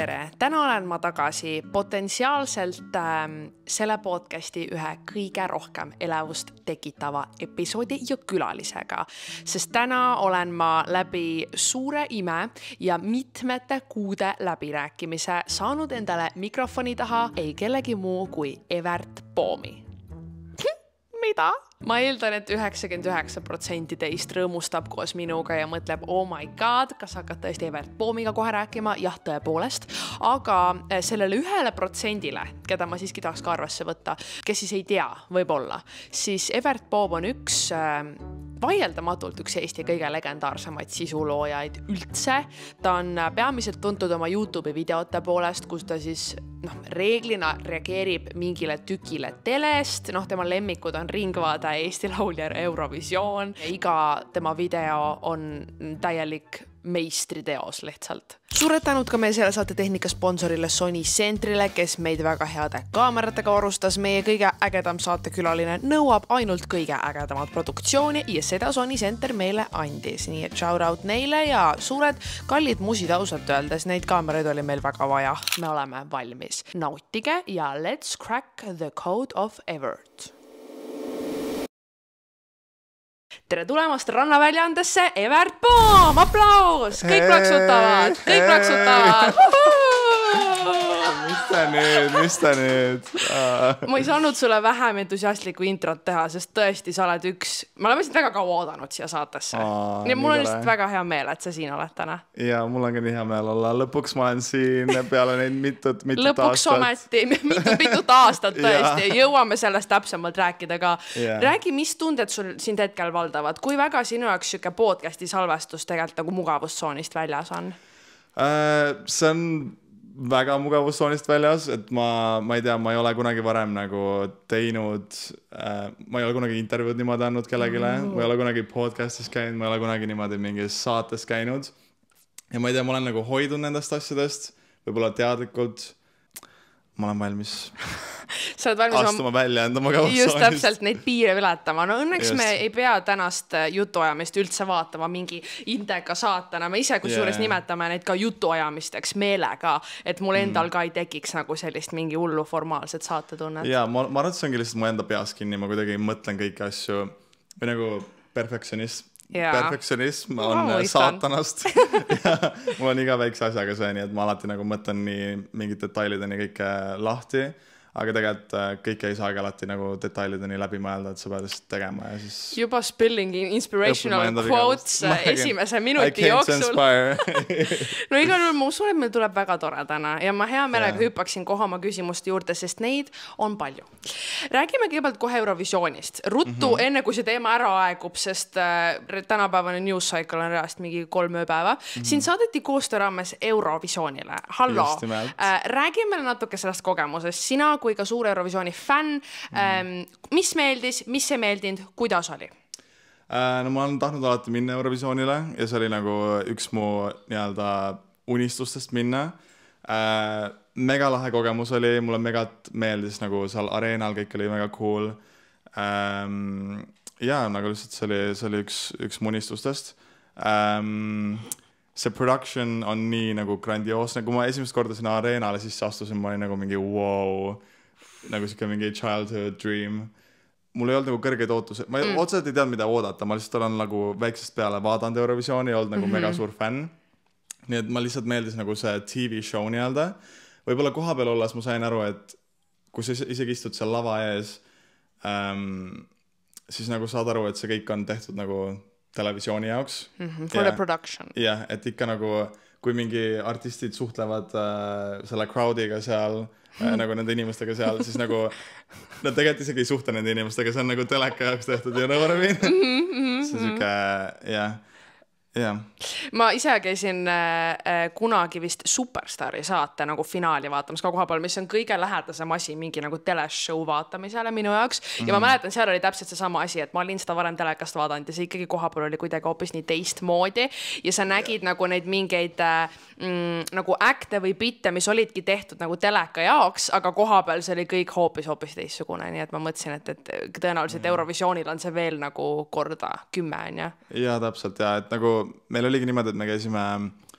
tere! Täna olen ma tagasi potentsiaalselt selle podcasti ühe kõige rohkem elevust tekitava episoodi ja külalisega, sest täna olen ma läbi suure ime ja mitmete kuude läbirääkimise saanud endale mikrofoni taha ei kellegi muu kui Evert Poomi. Mida? Ma eeldan, et 99% teist rõõmustab koos minuga ja mõtleb, oh my god, kas hakkad tõesti Evert Poomiga kohe rääkima? Jah, tõepoolest. Aga sellele 1%-le, keda ma siiski tahaks ka arvesse võtta, kes siis ei tea, võib-olla, siis Evert Poom on vaieldamatult üks Eesti kõige legendaarsemaid sisuloojaid üldse. Ta on peamiselt tuntud oma YouTube'i videote poolest, kus ta siis reeglina reageerib mingile tükile telest. Tema lemmikud on Ringvaade, Eesti Laulja, Eurovisioon. Iga tema video on täielik meistriteos lihtsalt. Suured tänud ka meie selle saate tehnika sponsorile Sony Centrile, kes meid väga heade kaameratega varustas. Meie kõige ägedam saatekülaline nõuab ainult kõige ägedamat produktsiooni ja seda Sony Center meile andis. Nii et shout out neile ja suured kallid musid ausalt öeldes. Neid kaameraid oli meil väga vaja. Me oleme valmis. Nautige ja let's crack the code of Evert. Tere tulemast Rannaväljaandesse, Evert Poom! Aplaus! Kõik plaksutavad! Kõik plaksutavad! Mis ta nüüd? Ma ei saanud sulle vähem entusiastlikku introt teha, sest tõesti sa oled me oleme sind väga kaua oodanud siia saatesse. Ja mul on lihtsalt väga hea meel, et sa siin oled täna. Ja mul on ka nii hea meel olla. Lõpuks ma olen siin peale neid mitut lõpuks aastat. Lõpuks ometi mitut aastat tõesti. Jõuame sellest täpsemalt rääkida ka. Räägi, mis tunded sul sind hetkel valdavad? Kui väga sinu jaoks siuke podcasti salvestus tegelikult nagu mugavustsoonist väljas on? See on väga mugavustsoonist väljas, et ma ei tea, ma ei ole kunagi varem nagu teinud, ma ei ole kunagi intervjuud niimoodi andnud kellegile, ma ei ole kunagi podcastis käinud, ma ei ole kunagi niimoodi mingis saates käinud ja ma ei tea, ma olen nagu hoidnud nendest asjadest, võib-olla teadlikult. Ma olen valmis astuma välja enda mugavustsoonist. Just täpselt neid piire ületama. No õnneks me ei pea tänast jutuajamist üldse vaatama mingi indega saatana. Me ise kusjuures nimetame neid ka jutuajamisteks meelega, et mul endal ka ei tekiks nagu sellist mingi hullu formaalset saatetunnet. Ja ma arvan, et see ongi lihtsalt mu enda peas kinni. Ma kuidagi mõtlen kõiki asju või nagu perfektsionism on saatanast ja mul on iga väikse asjaga see, nii et ma alati nagu mõtlen nii mingid detailideni kõike lahti, aga tegelikult kõike ei saagi alati nagu detailideni läbi mõelda, et sa pead lihtsalt tegema ja siis juba spilling inspirational quotes esimese minuti jooksul. No igal juhul ma usun, et meil tuleb väga tore täna ja ma hea meelega hüppaksin kohe oma küsimuste juurde, sest neid on palju. Räägime kõigepealt kohe Eurovisioonist. Ruttu enne kui see teema ära aegub, sest tänapäevane news cycle on reast mingi 3 ööpäeva. Siin saadeti koostöö raames Eurovisioonile. Hallo. Räägime natuke sellest kogemusest. Sina kui ka suur Eurovisiooni fänn. Mis meeldis, mis ei meeldinud, kuidas oli? No ma olen tahtnud alati minna Eurovisioonile ja see oli nagu üks mu nii-öelda unistustest minna. Mega lahe kogemus oli, mulle megat meeldis nagu seal areenal, kõik oli mega cool. Ja nagu lihtsalt see oli üks mu unistustest. See production on nii nagu grandioosne. Kui ma esimest korda sinna areenale sisse astusin, ma olin nagu mingi wow, nagu siuke mingi childhood dream. Mul ei olnud nagu kõrgeid ootusi. Ma otseselt ei teadnud, mida oodata. Ma lihtsalt olen nagu väiksest peale vaadanud Eurovisiooni ja olnud nagu mega suur fänn. Nii et ma lihtsalt meeldis nagu see TV show nii-öelda. Võib-olla koha peal olles ma sain aru, et kui sa isegi istud seal lava ees, siis nagu saad aru, et see kõik on tehtud nagu televisiooni jaoks. For the production. Jah, et ikka nagu, kui mingi artistid suhtlevad selle crowdiga seal, nagu nende inimestega seal, siis nagu nad tegelikult isegi ei suhte nende inimestega, see on nagu teleka jaoks tehtud ja nõvarvin. See on siuke, jah. Ma ise käisin kunagi vist Superstari saate nagu finaali vaatamas ka koha peal, mis on kõige lähedasem asi mingi nagu teleshow vaatamisele minu jaoks. Ja ma mäletan, seal oli täpselt see sama asi, et ma olin seda varem telekast vaadanud ja see ikkagi koha peal oli kuidagi hoopis nii teistmoodi ja sa nägid nagu neid mingeid nagu äkte või bitte, mis olidki tehtud nagu teleka jaoks, aga koha peal see oli kõik hoopis teistsugune, nii et ma mõtlesin, et tõenäoliselt Eurovisioonil on see veel nagu korda 10, on ja? Ja täpselt, ja et nagu meil oligi niimoodi, et me käisime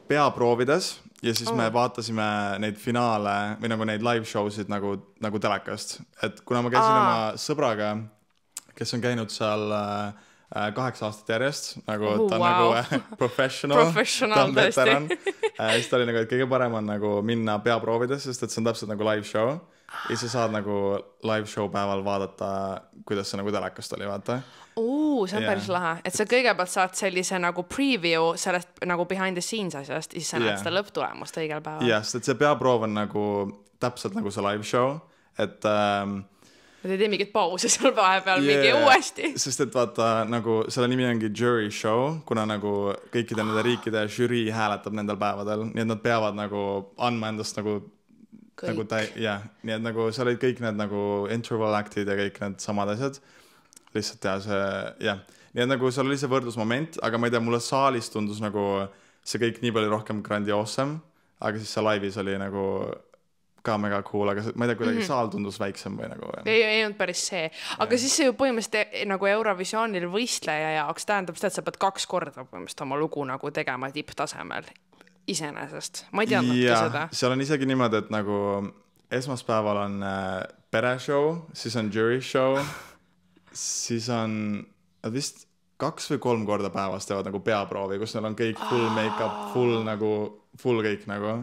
peaproovides ja siis me vaatasime neid finaale või nagu neid live show'sid nagu telekast. Et kuna ma käisin oma sõbraga, kes on käinud seal 8 aastat järjest, nagu ta on nagu professional ta on veteran. Siis ta oli nagu, et kõige parem on nagu minna peaproovides, sest et see on täpselt nagu live show. Ja sa saad nagu live show päeval vaadata, kuidas see nagu telekast oli, vaata. See on päris lahe, et sa kõigepealt saad sellise nagu preview sellest nagu behind the scenes asjast ja siis sa näed seda lõpptulemust õigel päeval. Jah, sest et see peaproov on nagu täpselt nagu see live show, et Nad ei tee mingit pausi seal vahepeal mingi uuesti. Sest et vaata, nagu selle nimi ongi jury show, kuna nagu kõikide nende riikide žürii hääletab nendel päevadel, nii et nad peavad nagu andma endast nagu nii et nagu seal olid kõik need nagu interval actid ja kõik need samad asjad. Lihtsalt nii et nagu seal oli see võrdlusmoment, aga ma ei tea, mulle saalis tundus nagu see kõik nii palju rohkem grandioossem, aga siis see laivis oli nagu ka mega cool, aga ma ei tea, kuidagi saal tundus väiksem või nagu. Ei olnud päris see. Aga siis see ju põhimõtteliselt nagu Eurovisioonil võistleja jaoks tähendab seda, et sa pead 2 korda põhimõtteliselt oma lugu nagu tegema tipptasemel iseenesest. Ma ei teadnud seda. Seal on isegi niimoodi, et nagu esmaspäeval on pereshow, siis on jury show, siis on vist 2 või 3 korda päevas teevad nagu peaproovi, kus neil on kõik full make-up, full kõik nagu.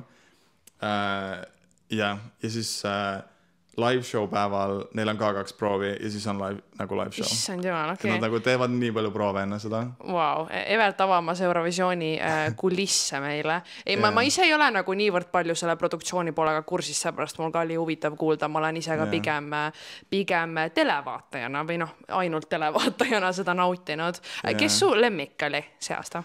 Ja siis live show päeval neil on ka 2 proovi ja siis on live show. Issand jumal, okei. Nad nagu teevad nii palju proove enne seda. Wow, Evert avamas Eurovisiooni kulisse meile. Ma ise ei ole nagu niivõrd palju selle produktsiooni poolega kursis, seepärast mul ka oli huvitav kuulda. Ma olen ise ka pigem televaatajana või ainult televaatajana seda nautinud. Kes su lemmik oli see aasta?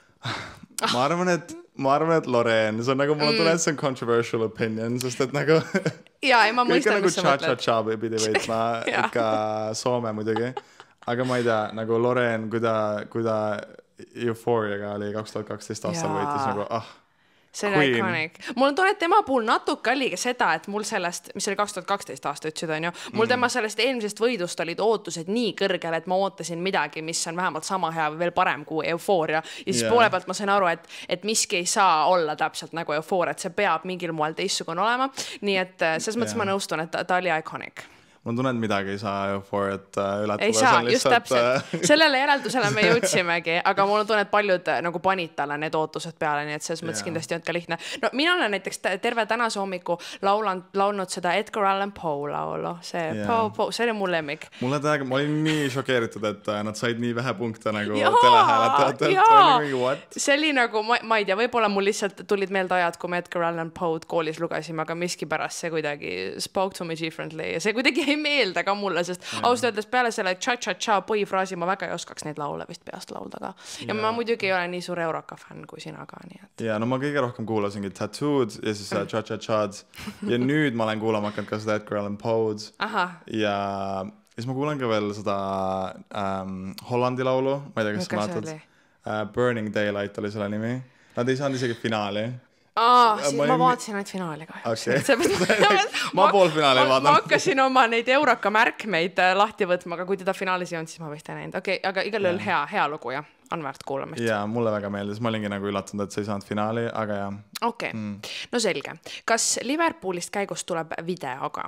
Ma arvan, et Loreen, see on nagu, mulle tuleb, et see on controversial opinion, sest et nagu ma mõistan, mis sa mõtled. Cha-cha-cha pidi võitma ikka Soome muidugi, aga ma ei tea, nagu Loreen, kui ta Euphoriaga oli 2012 aastal võitis nagu, see on iconic. Mul on tunne, et tema puhul natuke oligi seda, et mul sellest, mis oli 2012 aasta ütlesid, on ju, mul tema sellest eelmisest võidust olid ootused nii kõrgel, et ma ootasin midagi, mis on vähemalt sama hea või veel parem kui Euphoria. Ja siis poole pealt ma sain aru, et miski ei saa olla täpselt nagu Euphoria, et see peab mingil moel teistsugune olema. Nii et selles mõttes ma nõustun, et ta oli iconic. Ma tunnen, et midagi ei saa Euphoriat ületada. Ei saa, just täpselt. Sellele järeldusele me jõudsimegi, aga mul on tunne, et paljud nagu panid talle need ootused peale, nii et selles mõttes kindlasti on ka lihtne. No mina olen näiteks terve tänase hommiku laulnud seda Edgar Allan Poe laulu. See oli mul lemmik. Ma olin nii šokeeritud, et nad said nii vähe punkte nagu telehääletajatelt. See oli nagu, ma ei tea, võib-olla mul lihtsalt tulid meelde ajad, kui me Edgar Allan Poe'd koolis lugesime, aga miski pärast see kuidagi spoke to me differently ja see kuidagi ei meelda ka mulle, sest ausalt öeldes peale selle cha-cha-cha põhifraasi ma väga ei oskaks neid laule vist peast laulda ka. Ja ma muidugi ei ole nii suur Eurooka fänn kui sina ka. Ja no ma kõige rohkem kuulasingi Tattooed ja siis cha-cha-chad ja nüüd ma olen kuulama hakanud ka seda Edgar Allan Poe'd ja siis ma kuulan ka veel seda Hollandi laulu, ma ei tea, kas sa mäletad. Burning Daylight oli selle nimi. Nad ei saanud isegi finaali. Ma vaatasin ainult finaali kahjuks. Ma poolfinaali ei vaadanud. Ma hakkasin oma neid Eurooka märkmeid lahti võtma, aga kui teda finaalis ei olnud, siis ma vist ei näinud. Okei, aga igal juhul hea lugu ja on väärt kuulamist. Ja mulle väga meeldis. Ma olingi nagu üllatunud, et sa ei saanud finaali, aga jah. Okei, no selge. Kas Liverpoolist käigust tuleb videoga?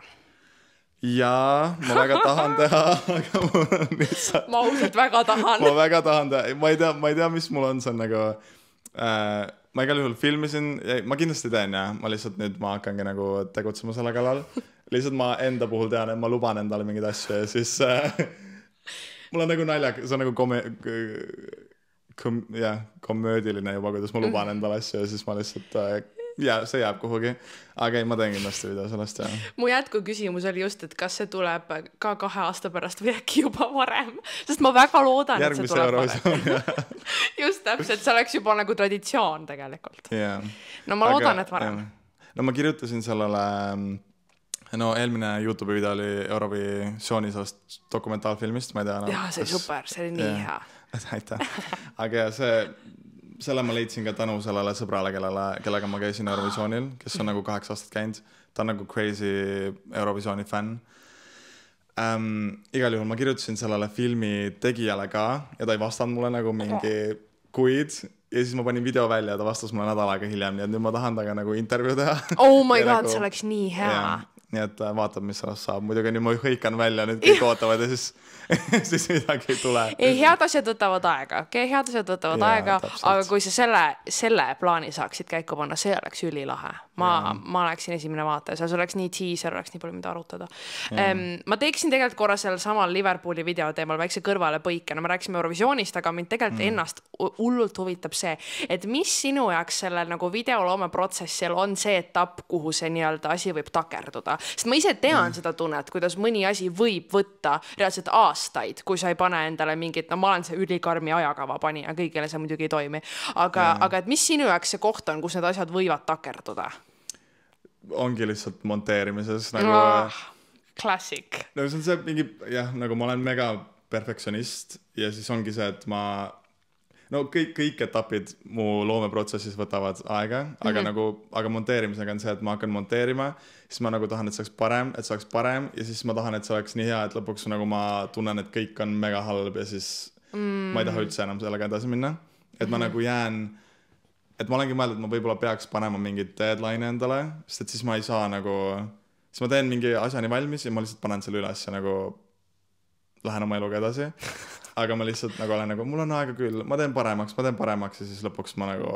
Jaa, ma väga tahan teha, aga mul on lihtsalt... Ma ausalt väga tahan. Ma väga tahan teha. Ma ei tea, mis mul on, see on nagu... Ma igal juhul filmisin, ma kindlasti teen ja ma lihtsalt nüüd ma hakkangi nagu tegutsema selle kallal. Lihtsalt ma enda puhul tean, et ma luban endale mingeid asju ja siis mul on nagu naljak, see on nagu komöödiline juba, kuidas ma luban endale asju ja siis ma lihtsalt see jääb kuhugi. Aga ei, ma teen kindlasti video sellest ja. Mu jätku küsimus oli just, et kas see tuleb ka 2 aasta pärast või äkki juba varem, sest ma väga loodan, et see tuleb varem. Just täpselt, see oleks juba nagu traditsioon tegelikult. No ma loodan, et varem. No ma kirjutasin sellele, eelmine YouTube video oli Eurovisiooni sellest dokumentaalfilmist, ma ei tea. Jaa, see oli super, see oli nii hea. Aitäh. Aga selle ma leidsin ka tänu sellele sõbrale, kellega ma käisin Eurovisioonil, kes on nagu 8 aastat käinud. Ta on nagu crazy Eurovisiooni fänn. Igal juhul ma kirjutasin sellele filmi tegijale ka ja ta ei vastanud mulle nagu mingi kuid ja siis ma panin video välja ja ta vastas mulle nädal aega hiljem, nii et nüüd ma tahan taga nagu intervjuu teha. Oh my god, see oleks nii hea. Nii et vaatab, mis sellest saab. Muidugi nüüd ma hõikan välja, nüüd kõik ootavad ja siis midagi ei tule. Ei, head asjad võtavad aega, head asjad võtavad aega, aga kui sa selle plaani saaksid käiku panna, see oleks ülilahe. Ma oleksin esimene vaataja, seal oleks nii teaser, oleks nii palju mida arutada. Ma teeksin tegelikult korra seal samal Liverpooli video teemal väikse kõrvale põike. No me rääkisime Eurovisioonist, aga mind tegelikult ennast hullult huvitab see, et mis sinu jaoks sellel nagu videoloome protsessil on see etapp, kuhu see nii-öelda asi võib takerduda. Sest ma ise tean seda tunnet, kuidas mõni asi võib võtta reaalselt aastaid, kui sa ei pane endale mingit, no ma olen see ülikarmi ajakava pani ja kõigile see muidugi ei toimi. Aga et mis sinu jaoks see koht on, kus need asjad võivad takerduda? Ongi lihtsalt monteerimises nagu klassik. No see on see mingi, jah, nagu ma olen mega perfektsionist ja siis ongi see, et no kõik etapid mu loomeprotsessis võtavad aega, aga monteerimisega on see, et ma hakkan monteerima, siis ma nagu tahan, et see oleks parem ja siis ma tahan, et see oleks nii hea, et lõpuks nagu ma tunnen, et kõik on mega halb ja siis ma ei taha üldse enam sellega edasi minna. Et ma nagu jään, et ma olengi mõelnud, et ma võib-olla peaks panema mingit deadline endale, sest et siis ma ei saa nagu, siis ma teen mingi asjani valmis ja ma lihtsalt panen selle üles ja nagu lähen oma eluga edasi. Aga ma lihtsalt nagu olen nagu, mul on aega küll, ma teen paremaks ja siis lõpuks ma nagu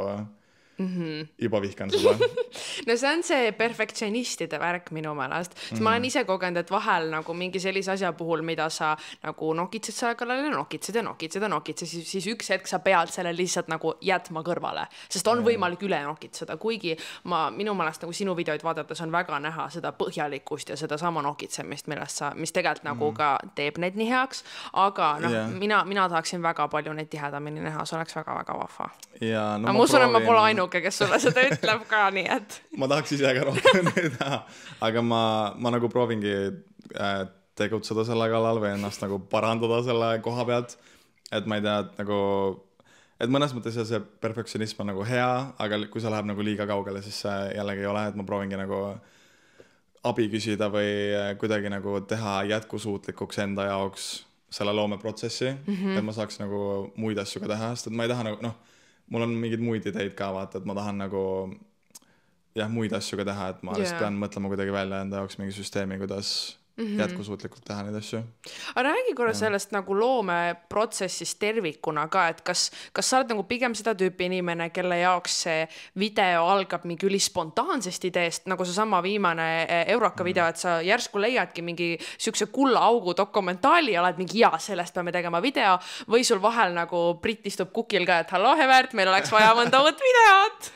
juba vihkan seda. No see on see perfektsionistide värk minu meelest. Sest ma olen ise kogenud, et vahel nagu mingi sellise asja puhul, mida sa nagu nokitsed selle kallale, nokitsed, siis üks hetk sa pead selle lihtsalt nagu jätma kõrvale. Sest on võimalik üle nokitseda, kuigi minu meelest nagu sinu videoid vaadates on väga näha seda põhjalikkust ja seda sama nokitsemist, mis tegelikult nagu ka teeb need nii heaks. Aga mina tahaksin väga palju neid tihedamini näha, see oleks väga-väga vahva. No, ma usun, et ma pole ainuke, kes sulle seda ütleb ka, nii et ma tahaks ise ka rohkem teha, aga ma nagu proovingi tegutseda selle kallal või ennast nagu parandada selle koha pealt, et ma ei tea, et nagu et mõnes mõttes see perfektsionism on nagu hea, aga kui see läheb nagu liiga kaugele, siis see jällegi ei ole, et ma proovingi nagu abi küsida või kuidagi nagu teha jätkusuutlikuks enda jaoks selle loomeprotsessi, et ma saaks nagu muid asju ka teha, sest et ma ei taha nagu, mul on mingid muid ideid ka vaata, et ma tahan nagu muid asju ka teha, et ma lihtsalt pean mõtlema kuidagi välja enda jaoks mingi süsteemi, kuidas jätkusuutlikult teha neid asju. Aga räägi korra sellest nagu loomeprotsessist tervikuna ka, et kas sa oled nagu pigem seda tüüpi inimene, kelle jaoks see video algab mingi üli spontaansest ideest, nagu see sama viimane Euroka video, et sa järsku leiadki mingi siukse kulla augu dokumentaali ja oled mingi sellest peame tegema video, või sul vahel nagu Brit istub kukil ka, et hallo Evert, meil oleks vaja mõnda uut videot.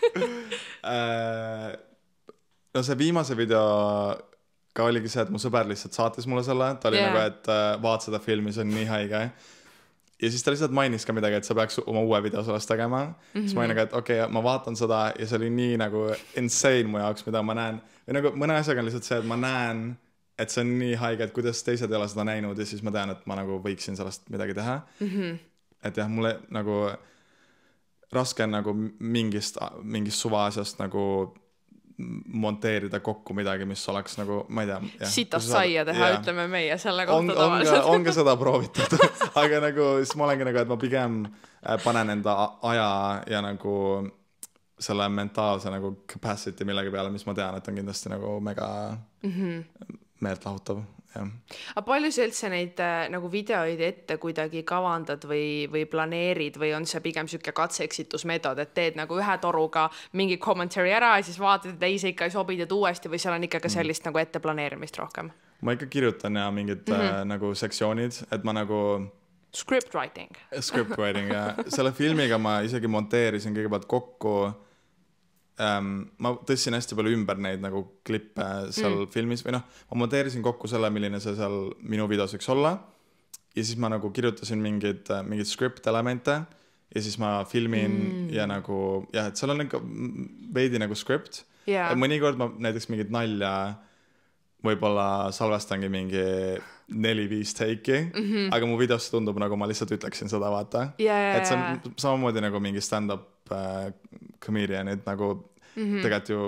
No see viimase video ka oligi see, et mu sõber lihtsalt saatis mulle selle, ta oli nagu, et vaat seda filmi, see on nii haige. Ja siis ta lihtsalt mainis ka midagi, et sa peaks oma uue video sellest tegema. Siis ma olin nagu, et okei, ma vaatan seda ja see oli nii nagu insane mu jaoks, mida ma näen. Või nagu mõne asjaga on lihtsalt see, et ma näen, et see on nii haige, et kuidas teised ei ole seda näinud ja siis ma tean, et ma nagu võiksin sellest midagi teha. Et jah, mulle nagu raske on nagu mingist suvaasjast nagu monteerida kokku midagi, mis oleks nagu, ma ei tea. Sitast saia teha, ütleme meie selle kohta tavaliselt. On ka seda proovitud, aga nagu, siis ma olengi nagu, et ma pigem panen enda aja ja nagu selle mentaalse nagu capacity millegi peale, mis ma tean, et on kindlasti nagu mega meelt lahutav. Aga palju sa üldse neid nagu videoid ette kuidagi kavandad või planeerid või on see pigem siuke katse-eksitusmeetod, et teed nagu ühe toruga mingi commentary ära ja siis vaatad, et teise ikka ei sobi teed uuesti või seal on ikka sellist nagu ette planeerimist rohkem? Ma ikka kirjutan ja mingid nagu sektsioonid, et ma nagu Script writing, ja selle filmiga ma isegi monteerisin kõigepealt kokku. Ma tõssin hästi palju ümber neid nagu klippe seal filmis või ma monteerisin kokku selle, milline see seal minu videos võiks olla ja siis ma nagu kirjutasin mingid script elemente ja siis ma filmin ja nagu et seal on ikka veidi nagu script mõnikord ma näiteks mingid nalja võib-olla salvestangi mingi 4-5 take'i aga mu videos tundub nagu ma lihtsalt ütleksin seda vaata et see on samamoodi nagu mingi stand-up comedianid nagu tegelikult ju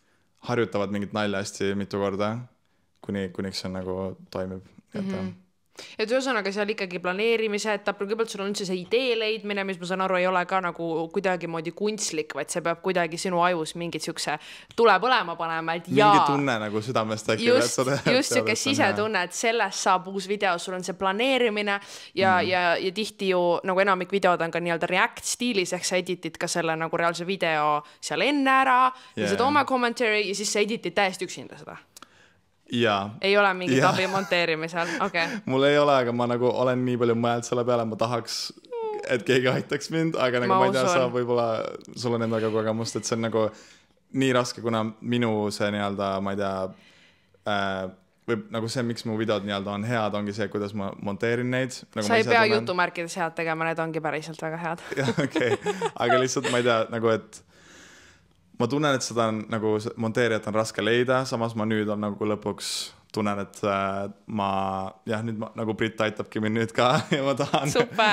harjutavad mingit nalja hästi mitu korda, kuniks see nagu toimib. et ühesõnaga seal ikkagi planeerimise etapp, kõigepealt sul on üldse see idee leidmine, mis ma saan aru, ei ole ka nagu kuidagi moodi kunstlik, vaid see peab kuidagi sinu ajus mingit siukse tule põlema panema, et jaa. Mingi tunne nagu südamest äkki. Just siuke sisetunne, et sellest saab uus video, sul on see planeerimine ja tihti ju nagu enamik videod on ka nii-öelda React stiilis, ehk sa editid ka selle nagu reaalse video seal enne ära ja sa tooma commentary ja siis sa editid täiesti üksinda seda. Ja. Ei ole mingi abi monteerimisel, okei. Mul ei ole, aga ma nagu olen nii palju mõeld selle peale, ma tahaks, et keegi aitaks mind, aga nagu ma ei tea, sa võib-olla, sul on endaga kogemust, et see on nagu nii raske, kuna minu see nii-öelda, ma ei tea, või nagu see, miks mu videod nii-öelda on head, ongi see, kuidas ma monteerin neid. Nagu sa ei pea jutumärkides head tegema, need ongi päriselt väga head. Okei, aga lihtsalt ma ei tea, nagu et ma tunnen, et seda on nagu monteerijat on raske leida, samas ma nüüd on nagu lõpuks tunnen, et ma, jah, nüüd nagu Brit aitabki mind nüüd ka ja ma tahan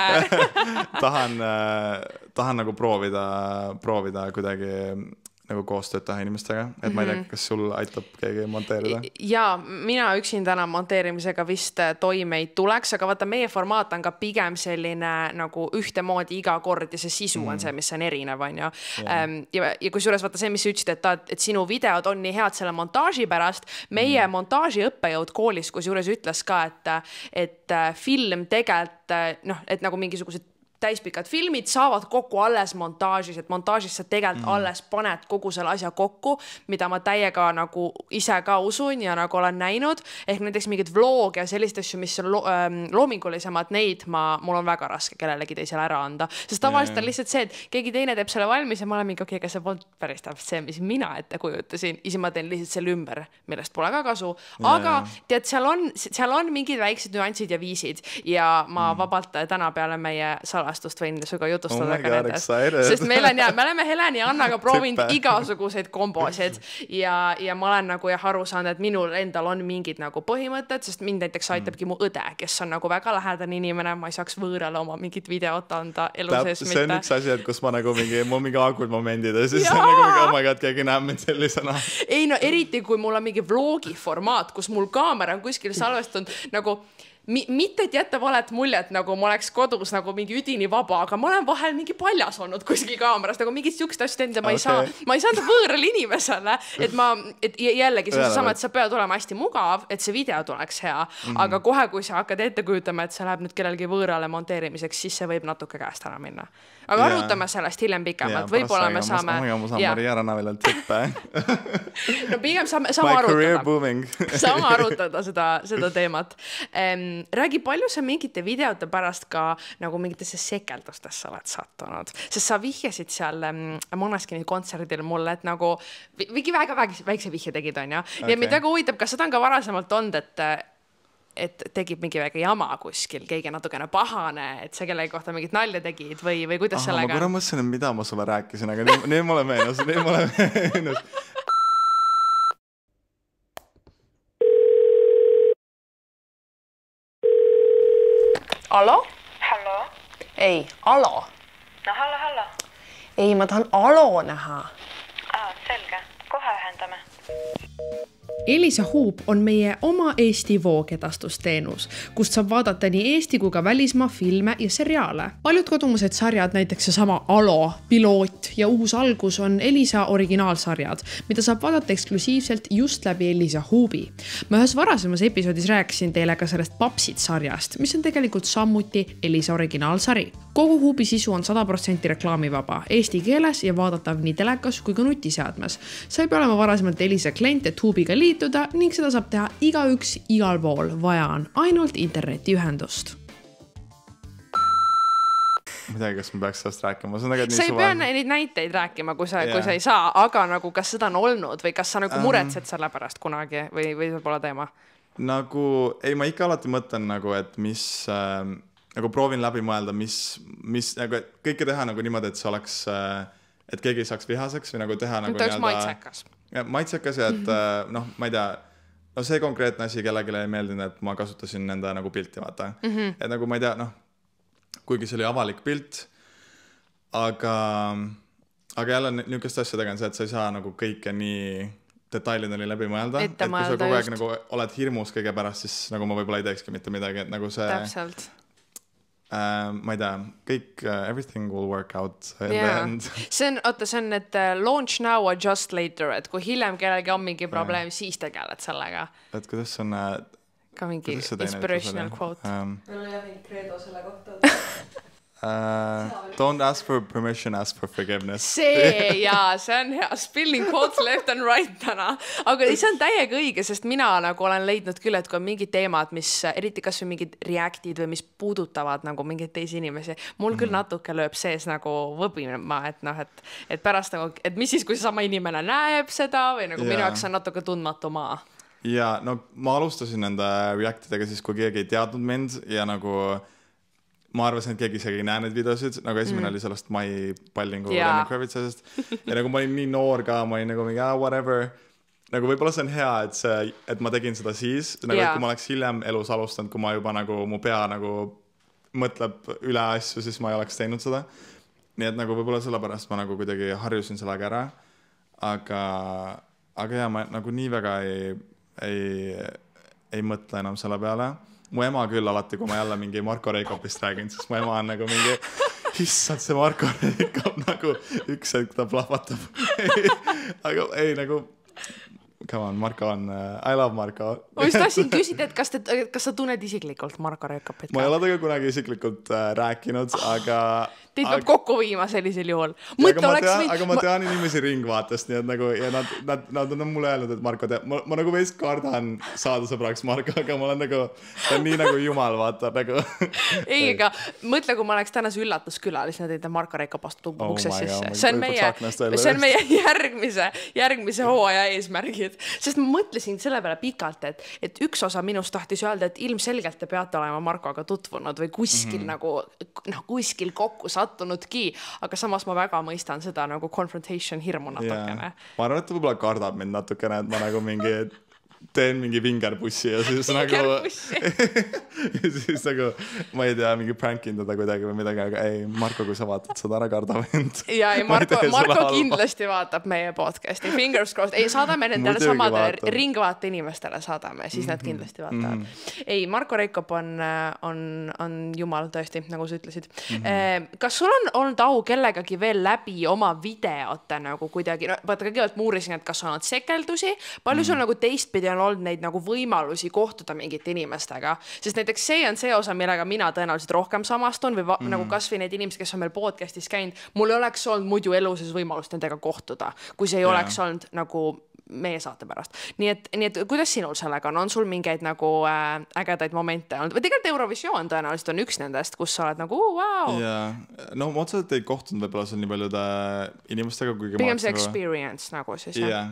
tahan nagu proovida kuidagi nagu koostööd teha inimestega, et ma ei tea, kas sul aitab keegi monteerida? Jaa, mina üksinda enam monteerimisega vist toime ei tuleks, aga vaata, meie formaat on ka pigem selline nagu ühtemoodi iga kord ja see sisu on see, mis on erinev, on ju. Ja kui suures vaata see, mis sa ütlesid, et sinu videod on nii head selle montaaži pärast, meie montaaži õppejõud koolis, kui suures ütles ka, et film tegelikult, noh, et nagu mingisugused täispikad filmid saavad kokku alles montaažis, et montaažis sa tegelikult alles paned kogu selle asja kokku, mida ma täiega nagu ise ka usun ja nagu olen näinud, ehk näiteks mingid vlog ja sellist asju, mis on loomingulisemad, neid mul on väga raske kellelegi teisele ära anda, sest tavaliselt on lihtsalt see, et keegi teine teeb selle valmis ja ma olen mingi, okei, aga see polnud päris täpselt see, mis mina ette kujutasin, ise ma teen lihtsalt selle ümber, millest pole ka kasu, aga tead, seal on mingid väiksed nüansid ja viisid ja ma vabalt täna peale meie salastust võin suga jutustada ka nendest. Sest meil on me oleme Heleni ja Annaga proovinud igasuguseid kombosid ja ma olen nagu aru saanud, et minul endal on mingid nagu põhimõtted, sest mind näiteks aitabki mu õde, kes on nagu väga lähedane inimene, ma ei saaks võõrale oma mingit videot anda elu sees mitte. See on üks asi, et kus ma nagu mul mingi awkward momendid ja siis on nagu mingi, oh my god, keegi näeb mind sellisena. Ei no eriti, kui mul on mingi vlogi formaat, kus mul kaamera on kuskil salvestunud nagu mitte et jätta valet muljet, nagu ma oleks kodus nagu mingi üdini vaba, aga ma olen vahel mingi paljas olnud kuskil kaameras, nagu mingid siuksed asjad enda, ma ei saa võõrale inimesele, et jällegi see sama, et sa pead olema hästi mugav, et see video tuleks hea, aga kohe, kui sa hakkad ette kujutama, et sa läheb nüüd kellelgi võõrale monteerimiseks, siis see võib natuke käest ära minna. Aga arutame sellest hiljem pikemalt, võib-olla me saame... Ma saan Maria Rannavilalt tippe. No pigem saame arutada seda teemat. Räägi, palju sa mingite videote pärast ka nagu mingitesse sekeldustesse oled sattunud, sest sa vihjasid seal Måneskinni kontserdil mulle, et nagu mingi väga väikse vihje tegid, on ja? Ja mind väga huvitab, kas seda on ka varasemalt olnud, et tegib mingi väga jama kuskil, keegi natukene pahane, et sa kellegi kohta mingit nalja tegid või kuidas sellega? Ma korra mõtlesin, et mida ma sulle rääkisin, aga nüüd mulle meenus. Alo? Hallo? Ei, alo. No hallo. Ei, ma tahan alo näha. Selge. Kohe ühendame. Elisa Hub on meie oma Eesti voogedastusteenus, kust saab vaadata nii Eesti kui ka välismaa filme ja seriaale. Paljud kodumused sarjad, näiteks seesama Alo, Piloot ja Uus algus on Elisa originaalsarjad, mida saab vaadata eksklusiivselt just läbi Elisa Hubi. Ma ühes varasemas episoodis rääkisin teile ka sellest Papsid sarjast, mis on tegelikult sammuti Elisa originaalsari. Kogu Hubi sisu on 100% reklaamivaba, eesti keeles ja vaadatav nii telekas kui ka nutiseadmes. Sa ei pea olema varasemalt Elisa klient, et Hubiga liituda ning seda saab teha igaüks igal pool, vaja on ainult internetiühendust. Midagi, kas ma peaks sellest rääkima? Sa ei pea neid näiteid rääkima, kui sa ei saa, aga nagu kas seda on olnud või kas sa nagu muretsed selle pärast kunagi või see pole teema? Nagu, ei, ma ikka alati mõtlen nagu, et mis... nagu proovin läbi mõelda, mis nagu, et kõike teha nagu niimoodi, et see oleks, et keegi ei saaks vihaseks või nagu teha nagu nii-öelda... maitsekas ja et noh, ma ei tea, no see konkreetne asi kellelegi ei meeldinud, et ma kasutasin nende nagu pilti, vaata. Et nagu ma ei tea, noh, kuigi see oli avalik pilt, aga jälle niisugust asja on see, et sa ei saa nagu kõike nii detailid oli läbi mõelda, et kui sa kogu aeg nagu oled hirmus kõige pärast, siis nagu ma võib-olla ei teekski mitte midagi, et nagu see täpselt ma ei tea, kõik everything will work out in the end. See on, et launch now, adjust later, et kui hiljem kellelgi on mingi probleem, siis tegeled sellega. Et kuidas on ka mingi inspirational quote. Meil on jah mingi credo selle kohta. Don't ask for permission, ask for forgiveness. See on hea, spilling quotes left and right täna, aga see on täiega õige, sest mina nagu olen leidnud küll, et kui on mingid teemad, mis eriti kas või mingid reactid või mis puudutavad nagu mingeid teisi inimesi, mul küll natuke lööb sees nagu võbima, et noh, et pärast nagu, et mis siis, kui sama inimene näeb seda või nagu minu jaoks on natuke tundmatu maa. Ja no ma alustasin nende reactidega siis, kui keegi ei teadnud mind ja nagu ma arvasin, et keegi isegi ei näe neid videosid, nagu esimene oli sellest Mai Pallingu Lenny Kravitsasest ja nagu ma olin nii noor ka, ma olin nagu mingi whatever, nagu võib-olla see on hea, et ma tegin seda siis, nagu et kui ma oleks hiljem elus alustanud, kui ma juba nagu mu pea nagu mõtleb üle asju, siis ma ei oleks teinud seda, nii et nagu võib-olla sellepärast ma nagu kuidagi harjusin sellega ära, aga ja ma nagu nii väga ei mõtle enam selle peale. Mu ema küll alati, kui ma jälle mingi Marko Reikopist räägin, siis mu ema on nagu mingi issand, see Marko Reikop nagu üks hetk ta plahvatab. Aga ei nagu come on, Marko on I love Marko. Ma just tahtsin küsida, et kas sa tunned isiklikult Marko Reikopit? Ma ei ole tega kunagi isiklikult rääkinud, aga teid peab kokku viima sellisel juhul. Aga ma tean inimesi ringvaatest, nii et nagu, ja nad on mulle öelnud, et Marko teab, ma nagu veist kardan saada sõbraks Marko, aga ma olen nagu, ta on nii nagu jumal, vaata nagu. Ei, aga mõtle, kui ma oleks tänas üllatuskülalised, et Marko Reikop astub ukse sisse. See on meie järgmise hooaja eesmärgid. Sest ma mõtlesin selle peale pikalt, et üks osa minust tahtis öelda, et ilmselgelt te peate olema Markoga tutvunud või kuskil nagu, kuskil kokku sattunudki, aga samas ma väga mõistan seda nagu confrontation hirmu natukene. Ma arvan, et ta võib-olla kardab mind natukene, et ma nagu teen mingi vingerpussi ja siis nagu ja siis nagu ma ei tea, mingi prankin teda kuidagi või midagi, aga ei, Marko, kui sa vaatad seda, ära karda mind. Ja ei, Marko kindlasti vaatab meie podcasti, fingers crossed, ei, saadame nendele samadele ringvaate inimestele saadame, siis nad kindlasti vaatavad. Ei, Marko Reikop on jumal tõesti, nagu sa ütlesid. Kas sul on olnud au kellegagi veel läbi oma videote nagu kuidagi, vaata kõigepealt ma uurisin, et kas on olnud sekeldusi, palju sul nagu teistpidi on olnud neid nagu võimalusi kohtuda mingite inimestega, sest näiteks see on see osa, millega mina tõenäoliselt rohkem samastun või nagu kas või need inimesed, kes on meil podcastis käinud, mul ei oleks olnud muidu eluses võimalust nendega kohtuda, kui see ei oleks olnud nagu meie saate pärast. Nii et kuidas sinul sellega on sul mingeid nagu ägedaid momente olnud? Või tegelikult Eurovisioon tõenäoliselt on üks nendest, kus sa oled nagu wow. Ja, no ma otseselt ei kohtunud võib-olla seal nii paljude inimestega, kuigi pigem see experience nagu siis. Jah.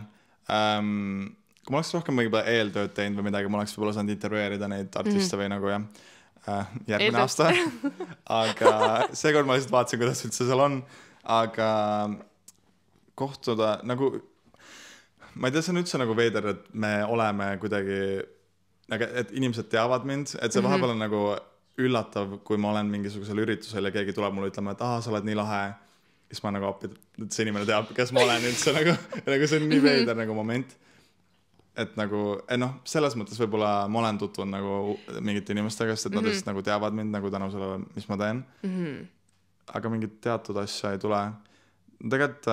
Kui ma oleks rohkem võib-olla eeltööd teinud või midagi, ma oleks võib-olla saanud intervjueerida neid artiste või nagu järgmine aasta. Aga seekord ma lihtsalt vaatasin, kuidas üldse seal on. Aga kohtuda nagu, ma ei tea, see on üldse nagu veider, et me oleme kuidagi, et inimesed teavad mind, et see vahepeal on nagu üllatav, kui ma olen mingisugusel üritusel ja keegi tuleb mulle ütlema, et sa oled nii lahe. Siis ma nagu appi, et see inimene teab, kes ma olen üldse nagu see on nii veider nagu moment. Et nagu, selles mõttes võib-olla ma olen tutvunud nagu mingite inimestega, sest et nad lihtsalt nagu teavad mind nagu tänu sellele, mis ma teen. Aga mingit teatud asja ei tule. Tegelikult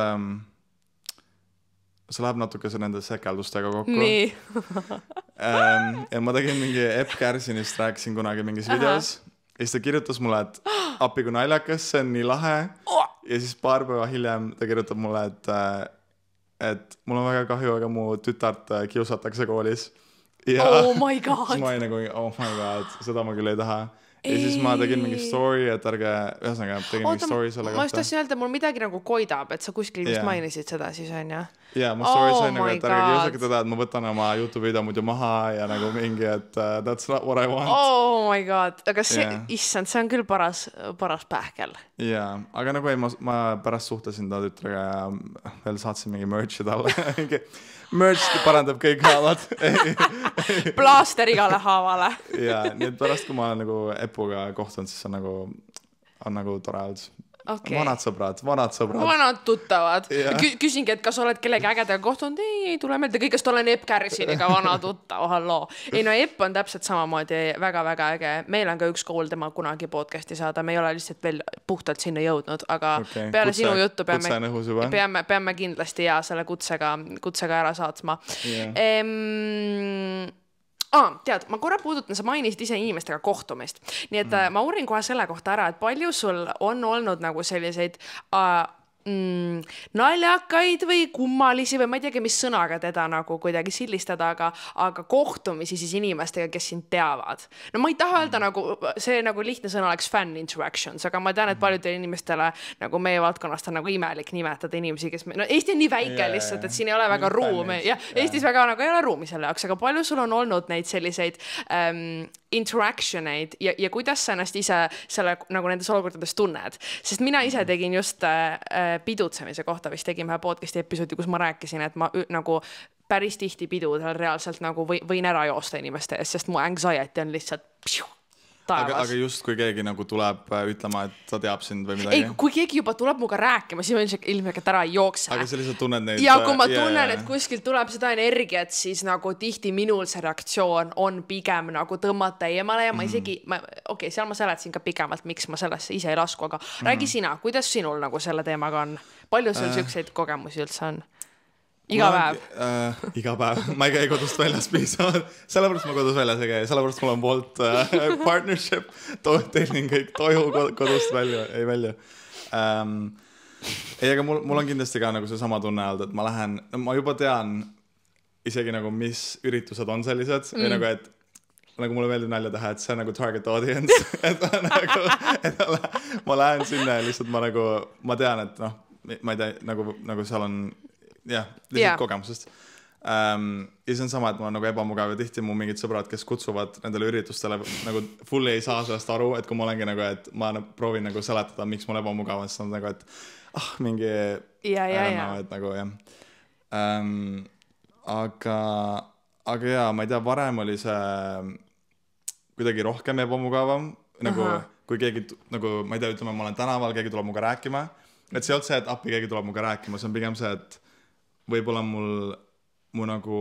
see läheb natuke nende sekeldustega kokku. Nii. Ja ma tegin mingi Epp Kärsinist, rääkisin kunagi mingis videos. Ja siis ta kirjutas mulle, et appi kui naljakas, see on nii lahe. Ja siis paar päeva hiljem ta kirjutab mulle, et mul on väga kahju, aga mu tütart kiusatakse koolis. Ja oh my god. Siis ma olin nagu, oh my god, seda ma küll ei taha. Ja siis ma tegin mingi story, et ühesõnaga tegin mingi story selle kohta. Ma just tahtsin öelda, mul midagi nagu koidab, et sa kuskil vist mainisid seda siis on, jah? Ja, ma story sain nagu, et kiusake teda, et ma võtan oma YouTube video muidu maha ja nagu mingi, et that's not what I want. Oh my god, aga see, issand, see on küll paras pähkel. Ja, aga nagu ei, ma pärast suhtlesin ta tütrega ja veel saatsin mingi merch'i talle. Merch parandab kõik haavad. Plaaster igale haavale. Ja, nii et pärast, kui ma olen nagu Epuga kohtunud, siis on nagu tore olnud. Okay. vanad sõbrad. Vanad tuttavad. Küsingi, et kas oled kellegi ägedaga kohtunud? Ei tule meelde. Kõigest olen Epp Kärsiniga vana tuttav. Halloo. Ei no Epp on täpselt samamoodi väga-väga äge. Meil on ka üks kool tema kunagi podcasti saada. Me ei ole lihtsalt veel puhtalt sinna jõudnud, aga peale sinu juttu peame kindlasti selle kutsega ära saatma. Tead, ma korra puudutan, sa mainisid ise inimestega kohtumist. Nii et ma uurin kohe selle kohta ära, et palju sul on olnud nagu selliseid naljakaid või kummalisi või ma ei teagi, mis sõnaga teda nagu kuidagi sildistada, aga kohtumisi siis inimestega, kes sind teavad. No ma ei taha öelda nagu, see nagu lihtne sõna oleks fan interactions, aga ma tean, et paljudele inimestele nagu meie valdkonnast on nagu imelik nimetada inimesi, kes no Eesti on nii väike lihtsalt, et siin ei ole väga ruumi ja Eestis väga nagu ei ole ruumi selle jaoks, aga palju sul on olnud neid selliseid interactioneid ja kuidas sa ennast ise selle nagu nendes olukordades tunned, sest mina ise tegin just pidutsemise kohta vist tegin ühe podcasti episoodi, kus ma rääkisin, et ma nagu päris tihti pidudel reaalselt nagu võin ära joosta inimeste ees, sest mu anxiety on lihtsalt taevas. Aga just kui keegi nagu tuleb ütlema, et ta teab sind või midagi? Ei, kui keegi juba tuleb muga rääkima, siis ma ilmselt ära ei jookse. Aga sa lihtsalt tunned neid... Ja kui ma tunnen, et kuskilt tuleb seda energiat, siis nagu tihti minul see reaktsioon on pigem nagu tõmmata eemale ja ma isegi, seal ma seletasin ka pikemalt, miks ma sellesse ise ei lasku, aga räägi sina, kuidas sinul nagu selle teemaga on? Palju sul selliseid kogemusi üldse on? Iga päev. Ma ei käi kodust väljas piisavalt. Sellepärast ma kodus väljas ei käi. Sellepärast mul on Bolt partnership. Tellin kõik toju kodust välja. Ei, aga mul on kindlasti ka nagu see sama tunne olnud, et ma lähen, ma juba tean isegi nagu, mis üritused on sellised. Või nagu, et nagu mulle meeldib nalja teha, et see on nagu target audience. et ma lähen sinna ja lihtsalt ma tean, et noh, ma ei tea, nagu seal on lihtsalt kogemusest. Ja see on sama, et mul on nagu ebamugav ja tihti mu mingid sõbrad, kes kutsuvad nendele üritustele, nagu fully ei saa sellest aru, et kui ma olengi nagu, et ma proovin nagu seletada, miks mul ebamugav on, siis on nagu, et mingi et nagu aga ma ei tea, varem oli see kuidagi rohkem ebamugavam, nagu kui keegi, nagu ma ei tea, ütleme, ma olen tänaval, keegi tuleb muga rääkima, et see ei olnud see, et appi keegi tuleb muga rääkima, see on pigem see, et võib-olla mu nagu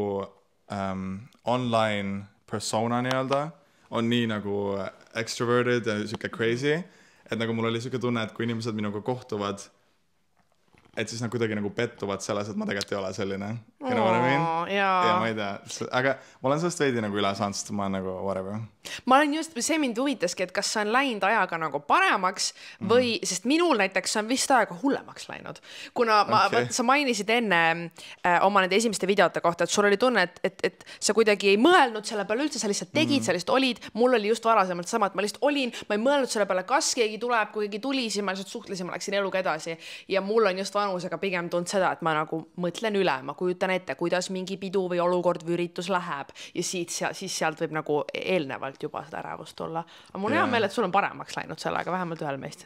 online persona nii-öelda on nii nagu extroverted ja siuke crazy, et nagu mul oli siuke tunne, et kui inimesed minuga kohtuvad, et siis nad kuidagi nagu pettuvad selles, et ma tegelikult ei ole selline. You know what I mean? Ja ma ei tea, aga ma olen sellest veidi nagu üle saanud, sest ma olen nagu whatever. Ma olen just, see mind huvitaski, et kas see on läinud ajaga nagu paremaks või, sest minul näiteks on vist ajaga hullemaks läinud. Kuna sa mainisid enne oma nende esimeste videote kohta, et sul oli tunne, et sa kuidagi ei mõelnud selle peale üldse, sa lihtsalt tegid, sa lihtsalt olid. Mul oli just varasemalt sama, et ma lihtsalt olin, ma ei mõelnud selle peale, kas keegi tuleb, kui keegi tuli, siis ma lihtsalt suhtlesin, ma läksin eluga edasi. Ja mul on just vanusega pigem tund seda, et ma nagu mõtlen üle, ma kujutan ette, kuidas mingi pidu või olukord või üritus läheb ja siis sealt võib nagu eelnevalt juba seda ärevust tulla. Aga mul on hea meel, et sul on paremaks läinud sellega, vähemalt ühel meist.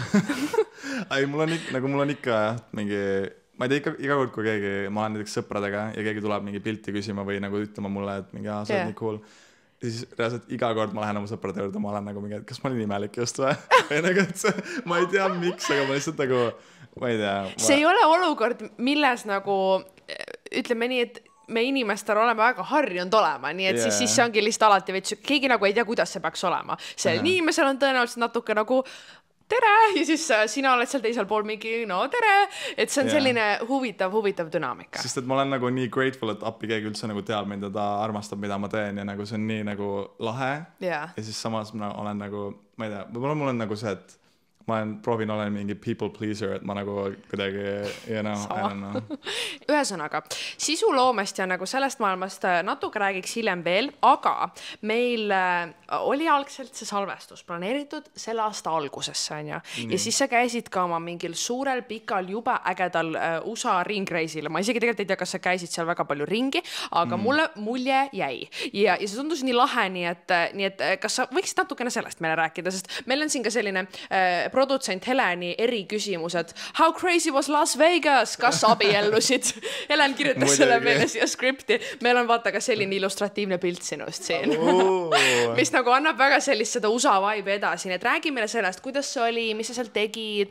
Ei, mul on ikka mingi, ma ei tea, iga kord, kui keegi, ma olen näiteks sõpradega ja keegi tuleb mingi pilti küsima või nagu ütlema mulle, et mingi, sa oled nii cool. Ja siis reaalselt iga kord ma lähen oma sõprade juurde, ma olen nagu mingi, et kas ma olin imelik just või? Või nagu, et see, ma ei tea miks, aga ma lihtsalt nagu, ma ei tea. See ei ole olukord, milles nagu, ütleme nii, et me inimestel oleme väga harjunud olema, nii et siis see ongi lihtsalt alati veits, keegi nagu ei tea, kuidas see peaks olema. See inimesel on tõenäoliselt natuke nagu tere ja siis sina oled seal teisel pool mingi no tere, et see on selline huvitav dünaamika. Sest et ma olen nagu nii grateful, et appi keegi üldse nagu teab mind ja ta armastab, mida ma teen ja nagu see on nii nagu lahe ja siis samas ma olen nagu, ma ei tea, võib-olla mul on nagu see, et ma proovin olen mingi people pleaser, et ma nagu kuidagi, I don't know. Ühesõnaga, sisuloomest ja nagu sellest maailmast natuke räägiks hiljem veel, aga meil oli algselt see salvestus planeeritud selle aasta algusesse, on ja siis sa käisid ka oma mingil suurel, pikal, juba ägedal USA ringreisil. Ma isegi tegelikult ei tea, kas sa käisid seal väga palju ringi, aga mulle mulje jäi. Ja see tundus nii lahe, nii et kas sa võiksid natukene sellest meile rääkida, sest meil on siin ka selline produtsent Heleni eriküsimused. How crazy was Las Vegas? Kas abiellusid? Helen kirjutas selle meile siia skripti. Meil on vaata ka selline illustratiivne pilt sinust siin. Mis nagu annab väga sellist seda USA vibe edasi. Nii et räägi meile sellest, kuidas see oli, mis sa seal tegid?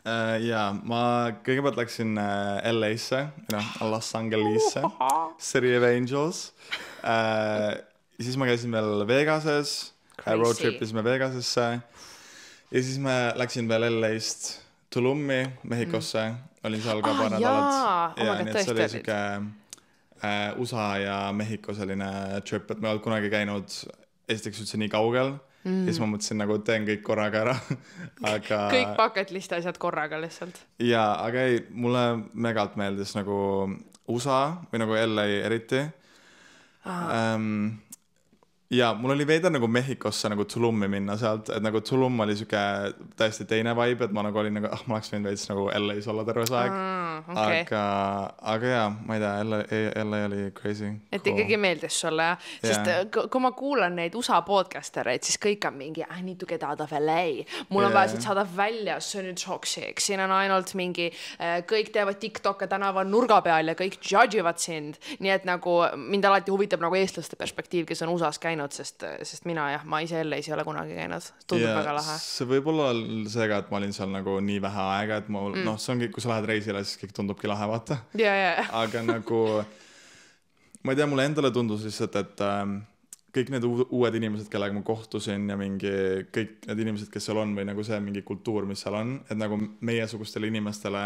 Jaa, ma kõigepealt läksin LA-sse, Los Angelesse, City of Angels. Siis ma käisin veel Vegases, road tripisime Vegasesse. Ja siis ma läksin veel LA-st Tulumi, Mehhikosse. Olin seal ka paar nädalat. Ja nii, et see oli siuke USA ja Mehhiko selline trip, et me olid kunagi käinud esiteks üldse nii kaugel. Ja siis ma mõtlesin nagu teen kõik korraga ära. Aga... kõik bucket list asjad korraga lihtsalt. Jaa, aga ei, mulle megalt meeldis nagu USA või nagu LA eriti. Ja mul oli veidi nagu Mehhikosse nagu Tulumi minna sealt, et nagu Tulum oli siuke täiesti teine vibe, et ma nagu olin nagu, ma oleks võinud veits nagu LA-s olla terve see aeg. Okay. Aga jaa, ma ei tea, LA oli crazy. Et ikkagi meeldis sulle, jah? Sest kui ma kuulan neid USA podcastereid, siis kõik on mingi, I need to get out of LA. Mul on vaja siit saada välja, see on nüüd toxic. Siin on ainult mingi, kõik teevad TikTok'e tänava nurga peal ja kõik judge'ivad sind. Nii et nagu, mind alati huvitab nagu eestlaste perspektiiv, kes on USA's käinud, sest mina ma ise LA-s ei ole kunagi käinud. Tundub väga lahe. See võib olla seega, et ma olin seal nagu nii vähe aega, et ma, see ongi, kui sa lähed reisile, siis kõik tundubki lahe, vaata. Aga nagu, ma ei tea, mulle endale tundus lihtsalt, et kõik need uued inimesed, kellega ma kohtusin ja mingi, kõik need inimesed, kes seal on või nagu see mingi kultuur, mis seal on, et nagu meiesugustele inimestele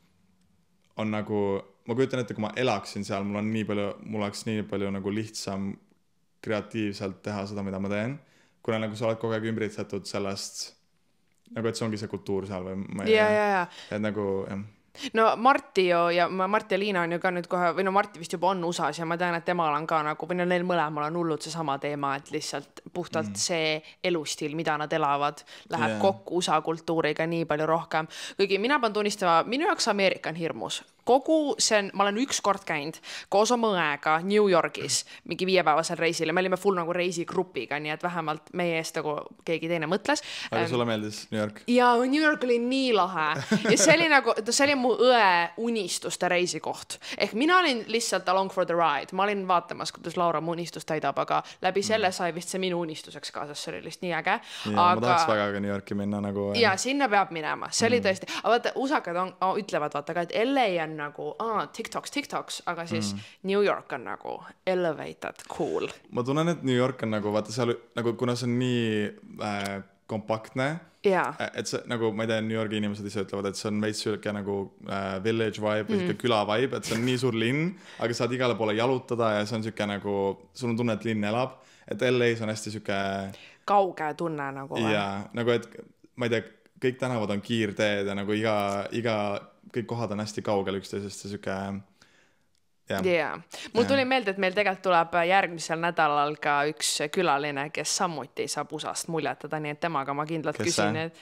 on nagu, ma kujutan ette, kui ma elaksin seal, mul oleks nii palju nagu lihtsam kreatiivselt teha seda, mida ma teen, kuna nagu sa oled kogu aeg ümbritsetud sellest, nagu et see ongi see kultuur seal või ma ei tea, et nagu, jah. No Marti ja Liina on ju ka nüüd kohe, või no Marti vist juba on USAs ja ma tean, et temal on ka nagu, või no neil mõlemal on hullud see sama teema, et lihtsalt puhtalt see elustiil, mida nad elavad, läheb kokku USA kultuuriga nii palju rohkem. Kuigi mina pean tunnistama, minu jaoks Ameerika on hirmus. Kogu see on, ma olen üks kord käinud koos oma õega New Yorgis mingi 5-päevasel reisil ja me olime full nagu reisigrupiga, nii et vähemalt meie eest nagu keegi teine mõtles. Aga sulle meeldis New York? Ja New York oli nii lahe ja see oli nagu, see oli mu õe unistuste reisikoht. Ehk mina olin lihtsalt along for the ride, ma olin vaatamas, kuidas Laura mu unistust täidab, aga läbi selle sai vist see minu unistuseks ka, sest see oli lihtsalt nii äge. Ma tahaks väga ka New Yorki minna nagu. Ja sinna peab minema, see oli tõesti, aga vaata, usakad ütlevad vaata ka, et LA on nagu TikToks, aga siis New York on nagu elevated, cool. Ma tunnen, et New York on nagu, vaata seal, nagu kuna see on nii kompaktne, et see nagu, ma ei tea, New Yorgi inimesed ise ütlevad, et see on veits selline nagu village vibe või küla vibe, et see on nii suur linn, aga saad igale poole jalutada ja see on selline nagu, sul on tunne, et linn elab, et LA-s on hästi selline kauge tunne nagu. Ja, nagu, et ma ei tea, kõik tänavad on kiirteed ja nagu iga kõik kohad on hästi kaugel üksteisest ja siuke Mul tuli meelde, et meil tegelikult tuleb järgmisel nädalal ka üks külaline, kes samuti saab USAst muljetada, nii et temaga ma kindlalt küsin, et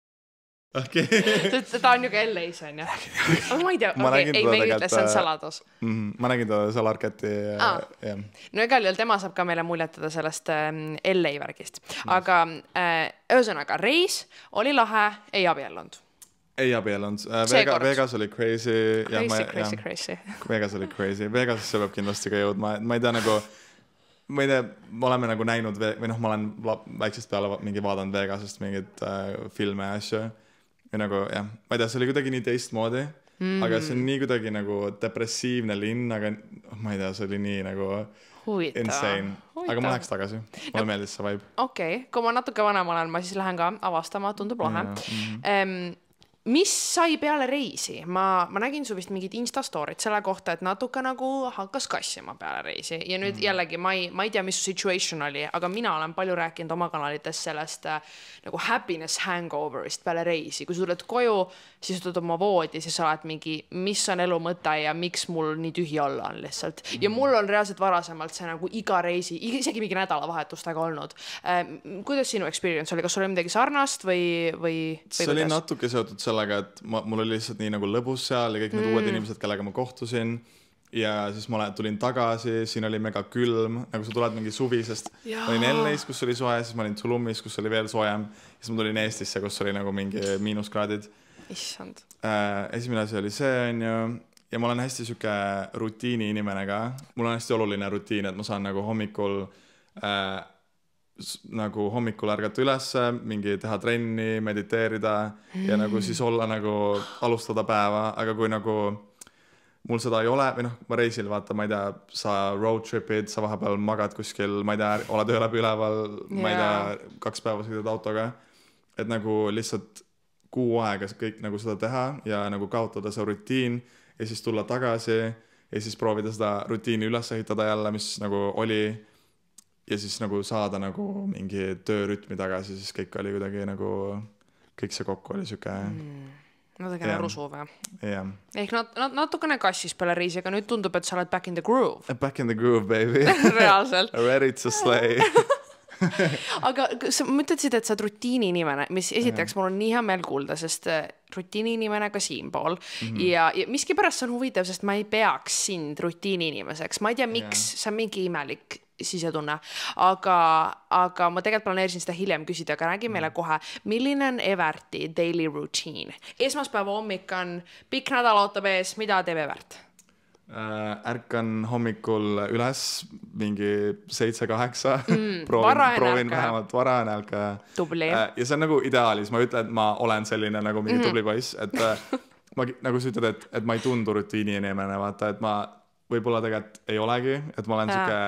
ta on ju ka LA-s, on ju. Ma ei tea, ei, me ei ütle, see on saladus. Ma nägin ta seal Arketi. No igal juhul tema saab ka meile muljetada sellest LA värgist. Aga ühesõnaga, reis oli lahe, ei abiellunud. Ei abiellunud. Vegas oli crazy. Crazy. Vegas oli crazy. Vegasesse peab kindlasti ka jõudma. Ma ei tea nagu, ma ei tea, me oleme nagu näinud, või noh, ma olen väiksest peale mingi vaadanud Vegasest mingid filme ja asju. Ja nagu, jah, ma ei tea, see oli kuidagi nii teistmoodi, aga see on nii kuidagi nagu depressiivne linn, aga ma ei tea, see oli nii nagu insane. Aga ma läheks tagasi. Mulle meeldis see vibe. Okei, kui ma natuke vanem olen, ma siis lähen ka avastama, tundub lahe. Mis sai peale reisi? Ma nägin su vist mingid Instastorid selle kohta, et natuke nagu hakkas kassima peale reisi. Ja nüüd jällegi, ma ei tea, mis situation oli, aga mina olen palju rääkinud oma kanalites sellest nagu happiness hangoverist peale reisi. Kui sa tuled koju, siis tuled oma voodi, siis sa oled mingi, mis on elu mõte ja miks mul nii tühi olla on lihtsalt. Ja mul on reaalselt varasemalt see nagu iga reisi, isegi mingi nädalavahetustega olnud. Kuidas sinu experience oli? Kas sul oli midagi sarnast või see oli natuke seotud sellega, et mul oli lihtsalt nii nagu lõbus seal ja kõik need uued inimesed, kellega ma kohtusin ja siis ma tulin tagasi, siin oli mega külm, nagu sa tuled mingi suvi, sest ma olin LA-s, kus oli soe, siis ma olin Tulumis, kus oli veel soojem, siis ma tulin Eestisse, kus oli nagu mingi miinuskraadid. Issand. Esimene asi oli see, on ju, ja ma olen hästi siuke rutiini inimene ka, mul on hästi oluline rutiin, et ma saan nagu hommikul nagu hommikul ärgata ülesse, mingi teha trenni, mediteerida ja nagu siis olla nagu alustada päeva, aga kui nagu mul seda ei ole, või noh, ma reisil vaata, ma ei tea, sa road trip'id, sa vahepeal magad kuskil, ma ei tea, oled öö läbi üleval, ma ei tea, 2 päeva sõidad autoga, et nagu lihtsalt kuu aega kõik nagu seda teha ja nagu kaotada see rutiin ja siis tulla tagasi ja siis proovida seda rutiini üles ehitada jälle, mis nagu oli ja siis nagu saada nagu mingi töörütmi tagasi, siis kõik oli kuidagi nagu, kõik see kokku oli siuke natukene rusuv, jah. Ehk natukene kassis peale reisi, aga nüüd tundub, et sa oled back in the groove. Back in the groove, baby. Reaalselt. Ready to slay. Aga sa mõtlesid, et sa oled rutiini inimene, mis esiteks mul on nii hea meel kuulda, sest rutiini inimene ka siinpool ja miskipärast see on huvitav, sest ma ei peaks sind rutiini inimeseks, ma ei tea miks, see on mingi imelik sisetunne, aga ma tegelikult planeerisin seda hiljem küsida, aga räägi meile kohe, milline on Everti daily routine? Esmaspäeva hommik on pikk nädal ootab ees, mida teeb Evert? Ärkan hommikul üles mingi 7-8 proovin vähemalt varanälka ja see on nagu ideaalis, ma ütlen, et ma olen selline nagu mingi tubli poiss, et ma nagu sa ütled, et ma ei tundu rutiini inimene, vaata, et ma võib-olla tegelikult ei olegi, et ma olen siuke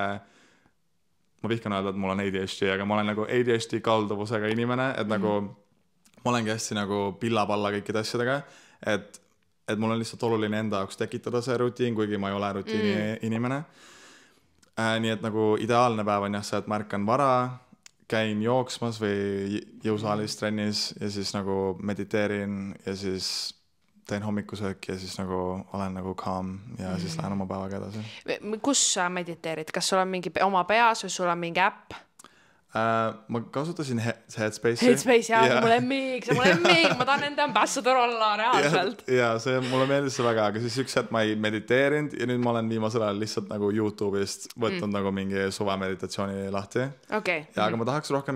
ma vihkan öelda, et mul on ADHD, aga ma olen nagu ADHD kalduvusega inimene, et nagu ma olengi hästi nagu pilla-palla kõikide asjadega, et mul on lihtsalt oluline enda jaoks tekitada see rutiin, kuigi ma ei ole rutiini inimene. Nii et nagu ideaalne päev on jah see, et ma ärkan vara, käin jooksmas või jõusaalis trennis ja siis nagu mediteerin ja siis teen hommikusööki ja siis nagu olen nagu calm ja siis lähen oma päevaga edasi. Kus sa mediteerid? Kas sul on mingi oma peas või sul on mingi äpp? Ma kasutasin Headspace'i. Headspace, jah, mulle lemmik, ma tahan enda ambassador olla reaalselt. Ja see, mulle meeldis see väga, aga siis üks hetk ma ei mediteerinud ja nüüd ma olen viimasel ajal lihtsalt nagu YouTube'ist võtnud nagu mingi suve meditatsiooni lahti. Okay. Ja aga ma tahaks rohkem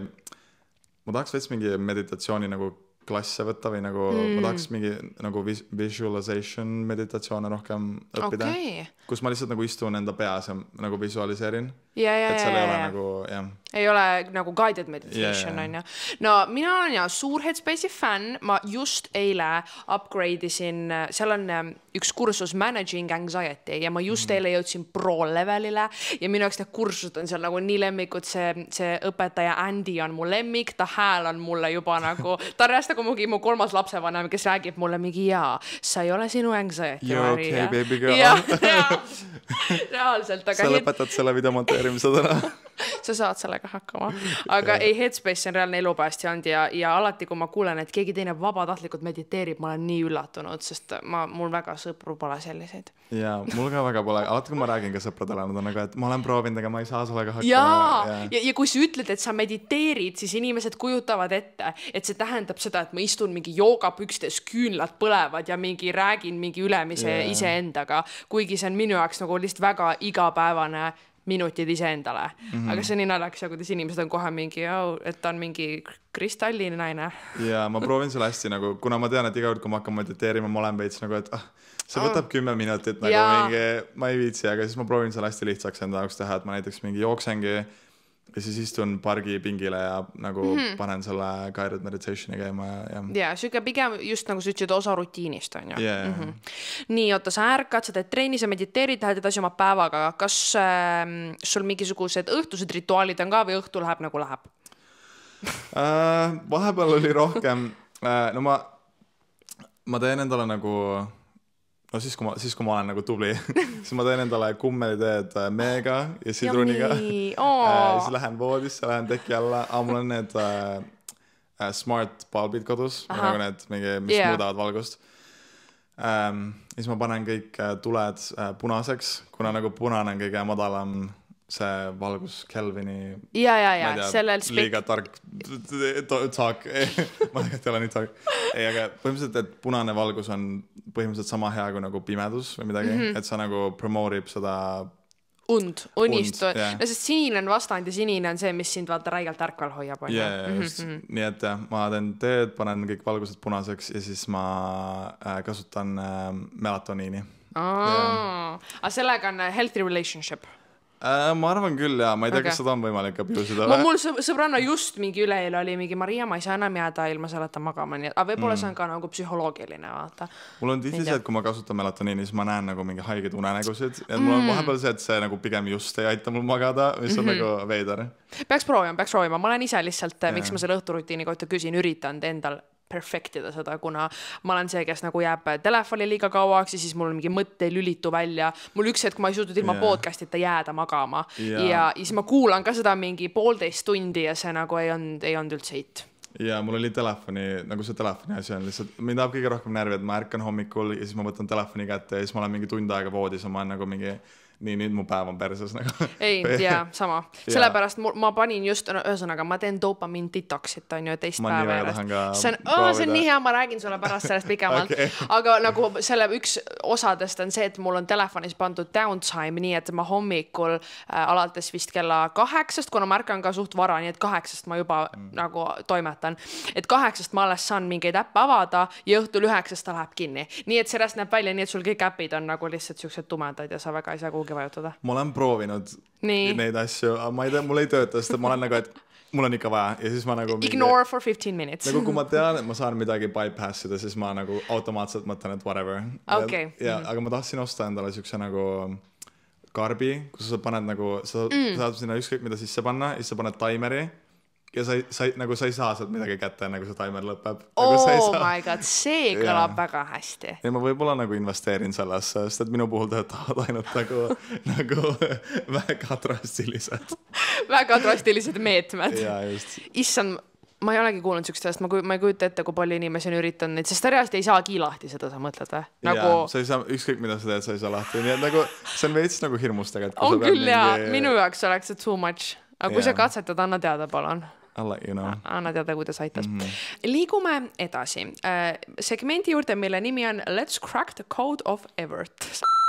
ma tahaks veits mingi meditatsiooni nagu klasse võtta või nagu ma tahaks mingi nagu visualization meditatsioone rohkem õppida, kus ma lihtsalt nagu istun enda peas ja nagu visualiseerin. Et seal ei ole nagu, jah. Ei ole nagu guided meditation, on ju. No mina olen ja suur Headspace'i fänn, ma just eile upgrade'isin, seal on üks kursus Managing Anxiety ja ma just eile jõudsin pro-levelile ja minu jaoks need kursused on seal nagu nii lemmikud, see õpetaja Andy on mu lemmik, ta hääl on mulle juba nagu, ta on hästi nagu mu 3. lapsevanem, kes räägib mulle mingi sa ei ole sinu anxiety. You're okay, baby girl. Reaalselt. Sa lõpetad selle video monteerimise täna. Sa saad sellega hakkama. Aga ei, Headspace on reaalne elupäästja olnud ja alati, kui ma kuulen, et keegi teine vabatahtlikult mediteerib, ma olen nii üllatunud, sest mul väga sõpru pole selliseid. Ja mul ka väga pole. Alati, kui ma räägin ka sõpradele, nad on nagu, et ma olen proovinud, aga ma ei saa sellega hakkama. Ja kui sa ütled, et sa mediteerid, siis inimesed kujutavad ette, et see tähendab seda, et ma istun mingi joogapükstes, küünlad põlevad ja mingi räägin mingi ülemise iseendaga, kuigi see on minu jaoks nagu lihtsalt väga igapäevane minutid iseendale. Aga see on nii naljakas, kuidas inimesed on kohe mingi, et ta on mingi kristalline naine. Ja ma proovin selle hästi nagu, kuna ma tean, et iga kord, kui ma hakkan mediteerima, ma olen veits nagu, et see võtab 10 minutit nagu mingi, ma ei viitsi, aga siis ma proovin selle hästi lihtsaks enda jaoks teha, et ma näiteks mingi jooksengi ja siis istun pargi pingile ja nagu panen selle guided meditationi käima ja süge pigem just nagu sa ütlesid osa rutiinist on ju. Nii, oota, sa ärkad, sa teed trenni, sa mediteerid, lähed edasi oma päevaga. Kas sul mingisugused õhtused rituaalid on ka või õhtu läheb nagu läheb? Vahepeal oli rohkem no ma teen endale nagu no siis, kui ma olen nagu tubli, siis ma teen endale kummeliteed meega ja sidruniga. Siis lähen voodisse, lähen teki alla. Mul on need smart bulbid kodus, nagu need, mis muudavad valgust. Siis ma panen kõik tuled punaseks, kuna nagu punane on kõige madalam see valgus Kelvini sellel liiga tark talk ma tegelikult ei ole nii tark aga põhimõtteliselt, et punane valgus on põhimõtteliselt sama hea kui nagu pimedus või midagi, et sa nagu promoorib seda unist. No sest sinine on vastand ja sinine on see, mis sind vaata räigelt ärkvel hoiab. Just. Nii et ma teen teed, panen kõik valgused punaseks ja siis ma kasutan melatoniini. Aga sellega on healthy relationship? Ma arvan küll ja ma ei tea, kas seda on võimalik abusida mul sõbranna just mingi üleeile oli mingi Maria, ma ei saa enam jääda ilma selleta magama, nii aga võib-olla see on ka nagu psühholoogiline, vaata. Mul on tihti see, et kui ma kasutan melatoniini, siis ma näen nagu mingi haiged unenägusid ja mul on vahepeal see, et see nagu pigem just ei aita mul magada, mis on nagu veider. Peaks proovima, ma olen ise lihtsalt, miks ma selle õhturutiini kohta küsin, üritan endal perfectida seda, kuna ma olen see, kes nagu jääb telefoni liiga kauaks ja siis mul mingi mõtte ei lülitu välja. Mul üks hetk ma ei suutnud ilma podcastita jääda magama ja siis ma kuulan ka seda mingi 1,5 tundi ja see nagu ei olnud üldse hit. Ja mul oli telefoni, nagu see telefoni asi on lihtsalt, mind tahab kõige rohkem närvi, et ma ärkan hommikul ja siis ma võtan telefoni kätte ja siis ma olen mingi tund aega voodis ja ma olen nagu mingi nii, nüüd mu päev on perses nagu. Ei, sama. Sellepärast ma panin just, ühesõnaga, ma teen dopamiin detoxit, on ju, teist päeva järjest. See on nii hea, ma räägin sulle pärast sellest pikemalt. Aga nagu selle üks osadest on see, et mul on telefonis pandud downtime, nii et ma hommikul alates vist kella 8, kuna ma ärkan ka suht vara, nii et 8 ma juba nagu toimetan. Et 8 ma alles saan mingeid äppe avada ja õhtul 9 ta läheb kinni. Nii et sellest näeb välja, nii et sul kõik äpid on nagu lihtsalt siuksed tumedad ja sa väga ei saa kuhugi vajutada. Ma olen proovinud neid asju, aga ma ei tea, mul ei tööta, sest ma olen nagu, et mul on ikka vaja ja siis ma nagu ignore for 15 minutes. Nagu kui ma tean, et ma saan midagi bypassida, siis ma nagu automaatselt mõtlen, et whatever. Aga ma tahtsin osta endale siukse nagu karbi, kus sa paned nagu, sa saad sinna ükskõik mida sisse panna ja siis sa paned taimeri ja sa ei saa sealt midagi kätte, nagu see taimer lõpeb. My god, see kõlab väga hästi. Ja ma võib-olla nagu investeerin sellesse, sest et minu puhul töötavad ainult nagu väga drastilised meetmed. Ja just. Issand, ma ei olegi kuulnud siukest sellest, ma ei kujuta ette, kui palju inimesi on üritanud neid, sest reaalselt ei saagi lahti seda, sa mõtled või? Nagu... sa ei saa, ükskõik mida sa teed, sa ei saa lahti. Nii et nagu, see on veits nagu hirmustega. On küll ja minu jaoks oleks see too much. Aga kui sa katsetad, anna teada, palun. Anna teada, kuidas aitas. Liigume edasi. Segmendi juurde, mille nimi on Let's Crack the Code of Evert.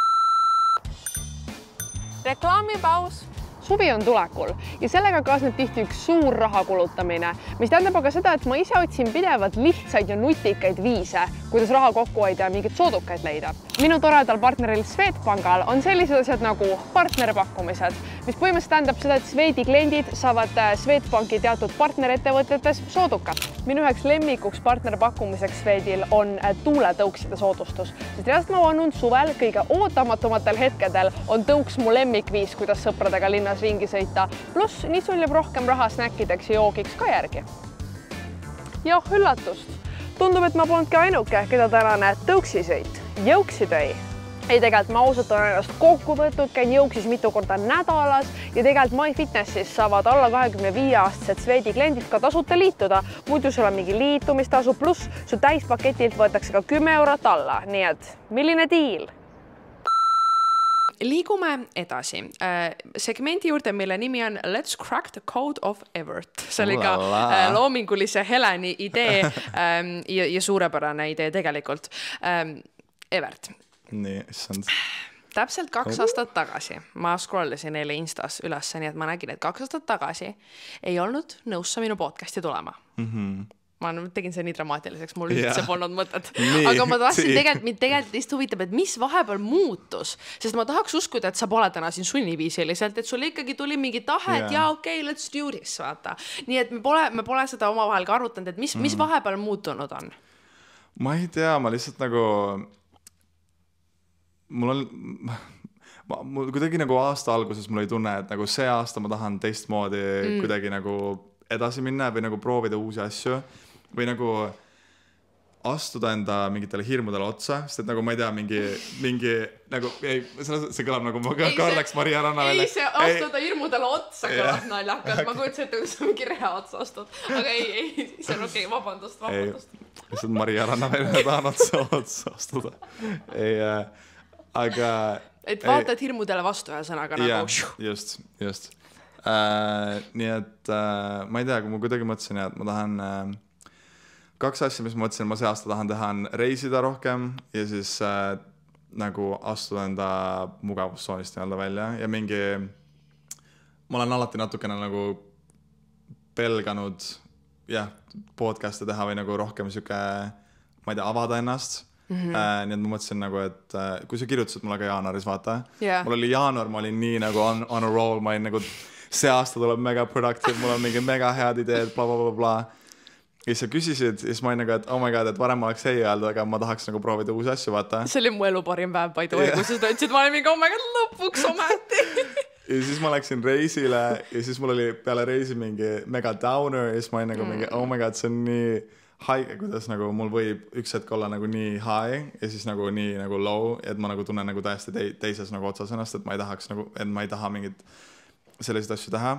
Reklaamipaus. Suvi on tulekul ja sellega kaasneb tihti üks suur raha kulutamine, mis tähendab aga seda, et ma ise otsin pidevalt lihtsaid ja nutikaid viise, kuidas raha kokku hoida ja mingid soodukaid leida. Minu toredal partneril Swedbankal on sellised asjad nagu partnerpakkumised, mis põhimõtteliselt tähendab seda, et Swedi kliendid saavad Swedbanki teatud partnerettevõtetes soodukat. Minu üheks lemmikuks partnerpakkumiseks Swedil on tuuletõukside soodustus, sest reaalselt ma vannun suvel kõige ootamatumatel hetkedel on tõuks mu lemmikviis, kuidas sõpradega linnas ringi sõita, pluss nii sul jääb rohkem raha snäkkideks ja joogiks ka järgi. Ja üllatust! Tundub, et ma polnudki ainuke, keda tänane tõuksisõit jõuksi tõi. Ei, tegelikult ma ausalt olen ennast kokku võtnud, käin jõuksis mitu korda nädalas ja tegelikult MyFitnessis saavad alla 25-aastased Swedi kliendid ka tasuta liituda. Muidu sul on mingi liitumistasu, pluss su täispaketilt võetakse ka 10 eurot alla, nii et milline diil? Liigume edasi. Segmendi juurde, mille nimi on Let's Crack the Code of Evert. See oli ka loomingulise Heleni idee ja suurepärane idee tegelikult. Evert. Nii, issand. Täpselt 2 aastat tagasi. Ma scrollisin eile Instas üles, nii et ma nägin, et 2 aastat tagasi ei olnud nõus sa minu podcasti tulema. Ma tegin see nii dramaatiliseks, mul üldse polnud mõtet. Aga ma tahtsin tegelikult lihtsalt huvitab, et mis vahepeal muutus, sest ma tahaks uskuda, et sa pole täna siin sunniviisiliselt, et sul ikkagi tuli mingi tahe, et okei, let's do this, vaata. Nii et me pole seda omavahel ka arutanud, et mis vahepeal muutunud on? Ma ei tea, ma lihtsalt nagu... Mul kuidagi nagu aasta alguses mul ei tunne, et nagu see aasta ma tahan teistmoodi kuidagi nagu edasi minna või nagu proovida uusi asju või nagu astuda enda mingitele hirmudele otsa, sest et nagu ma ei tea, mingi nagu, see kõlab nagu ma Karleks Maria Ranna välja. Ei, see astuda hirmudele otsa kõlab naljakas, ma kujutsin, et kui sa mingi reha otsa astud, aga ei, see on okei, vabandust. Lihtsalt Maria Ranna välja tahan otsa astuda. Ei, aga... Et vaatad hirmudele vastu ja sõnaga nagu... Just. Nii et ma ei tea, kui ma kuidagi mõtlesin, et ma tahan 2 asja, mis ma mõtlesin, ma see aasta tahan teha, on reisida rohkem ja siis nagu astuda enda mugavustsoonist nii-öelda välja ja mingi... Ma olen alati natukene nagu pelganud podcast'e teha või nagu rohkem siuke, ma ei tea, avada ennast. Nii et ma mõtlesin nagu, et kui sa kirjutasid mulle ka jaanuaris, vaata Yeah. mul oli jaanuar, ma olin nii nagu on a roll, ma olin nagu see aasta tuleb mega productive, mul on mingi mega head ideed, bla. Ja siis sa küsisid, ja siis ma olin nagu, et oh my god, et varem ma oleks ei öelda, aga ma tahaks nagu proovida uusi asju, vaata. See oli mu elu parim päev, by the way, kui sa seda ütlesid, ma olin mingi, oh my god, lõpuks ometi. Ja siis ma läksin reisile ja siis mul oli peale reisi mingi mega downer ja siis ma olin nagu mingi, oh my god, see on nii haige, kuidas nagu mul võib üks hetk olla nagu nii high ja siis nagu nii nagu low, et ma nagu tunnen nagu täiesti teises nagu otsas ennast, et ma ei tahaks nagu, et ma ei taha mingit selliseid asju teha.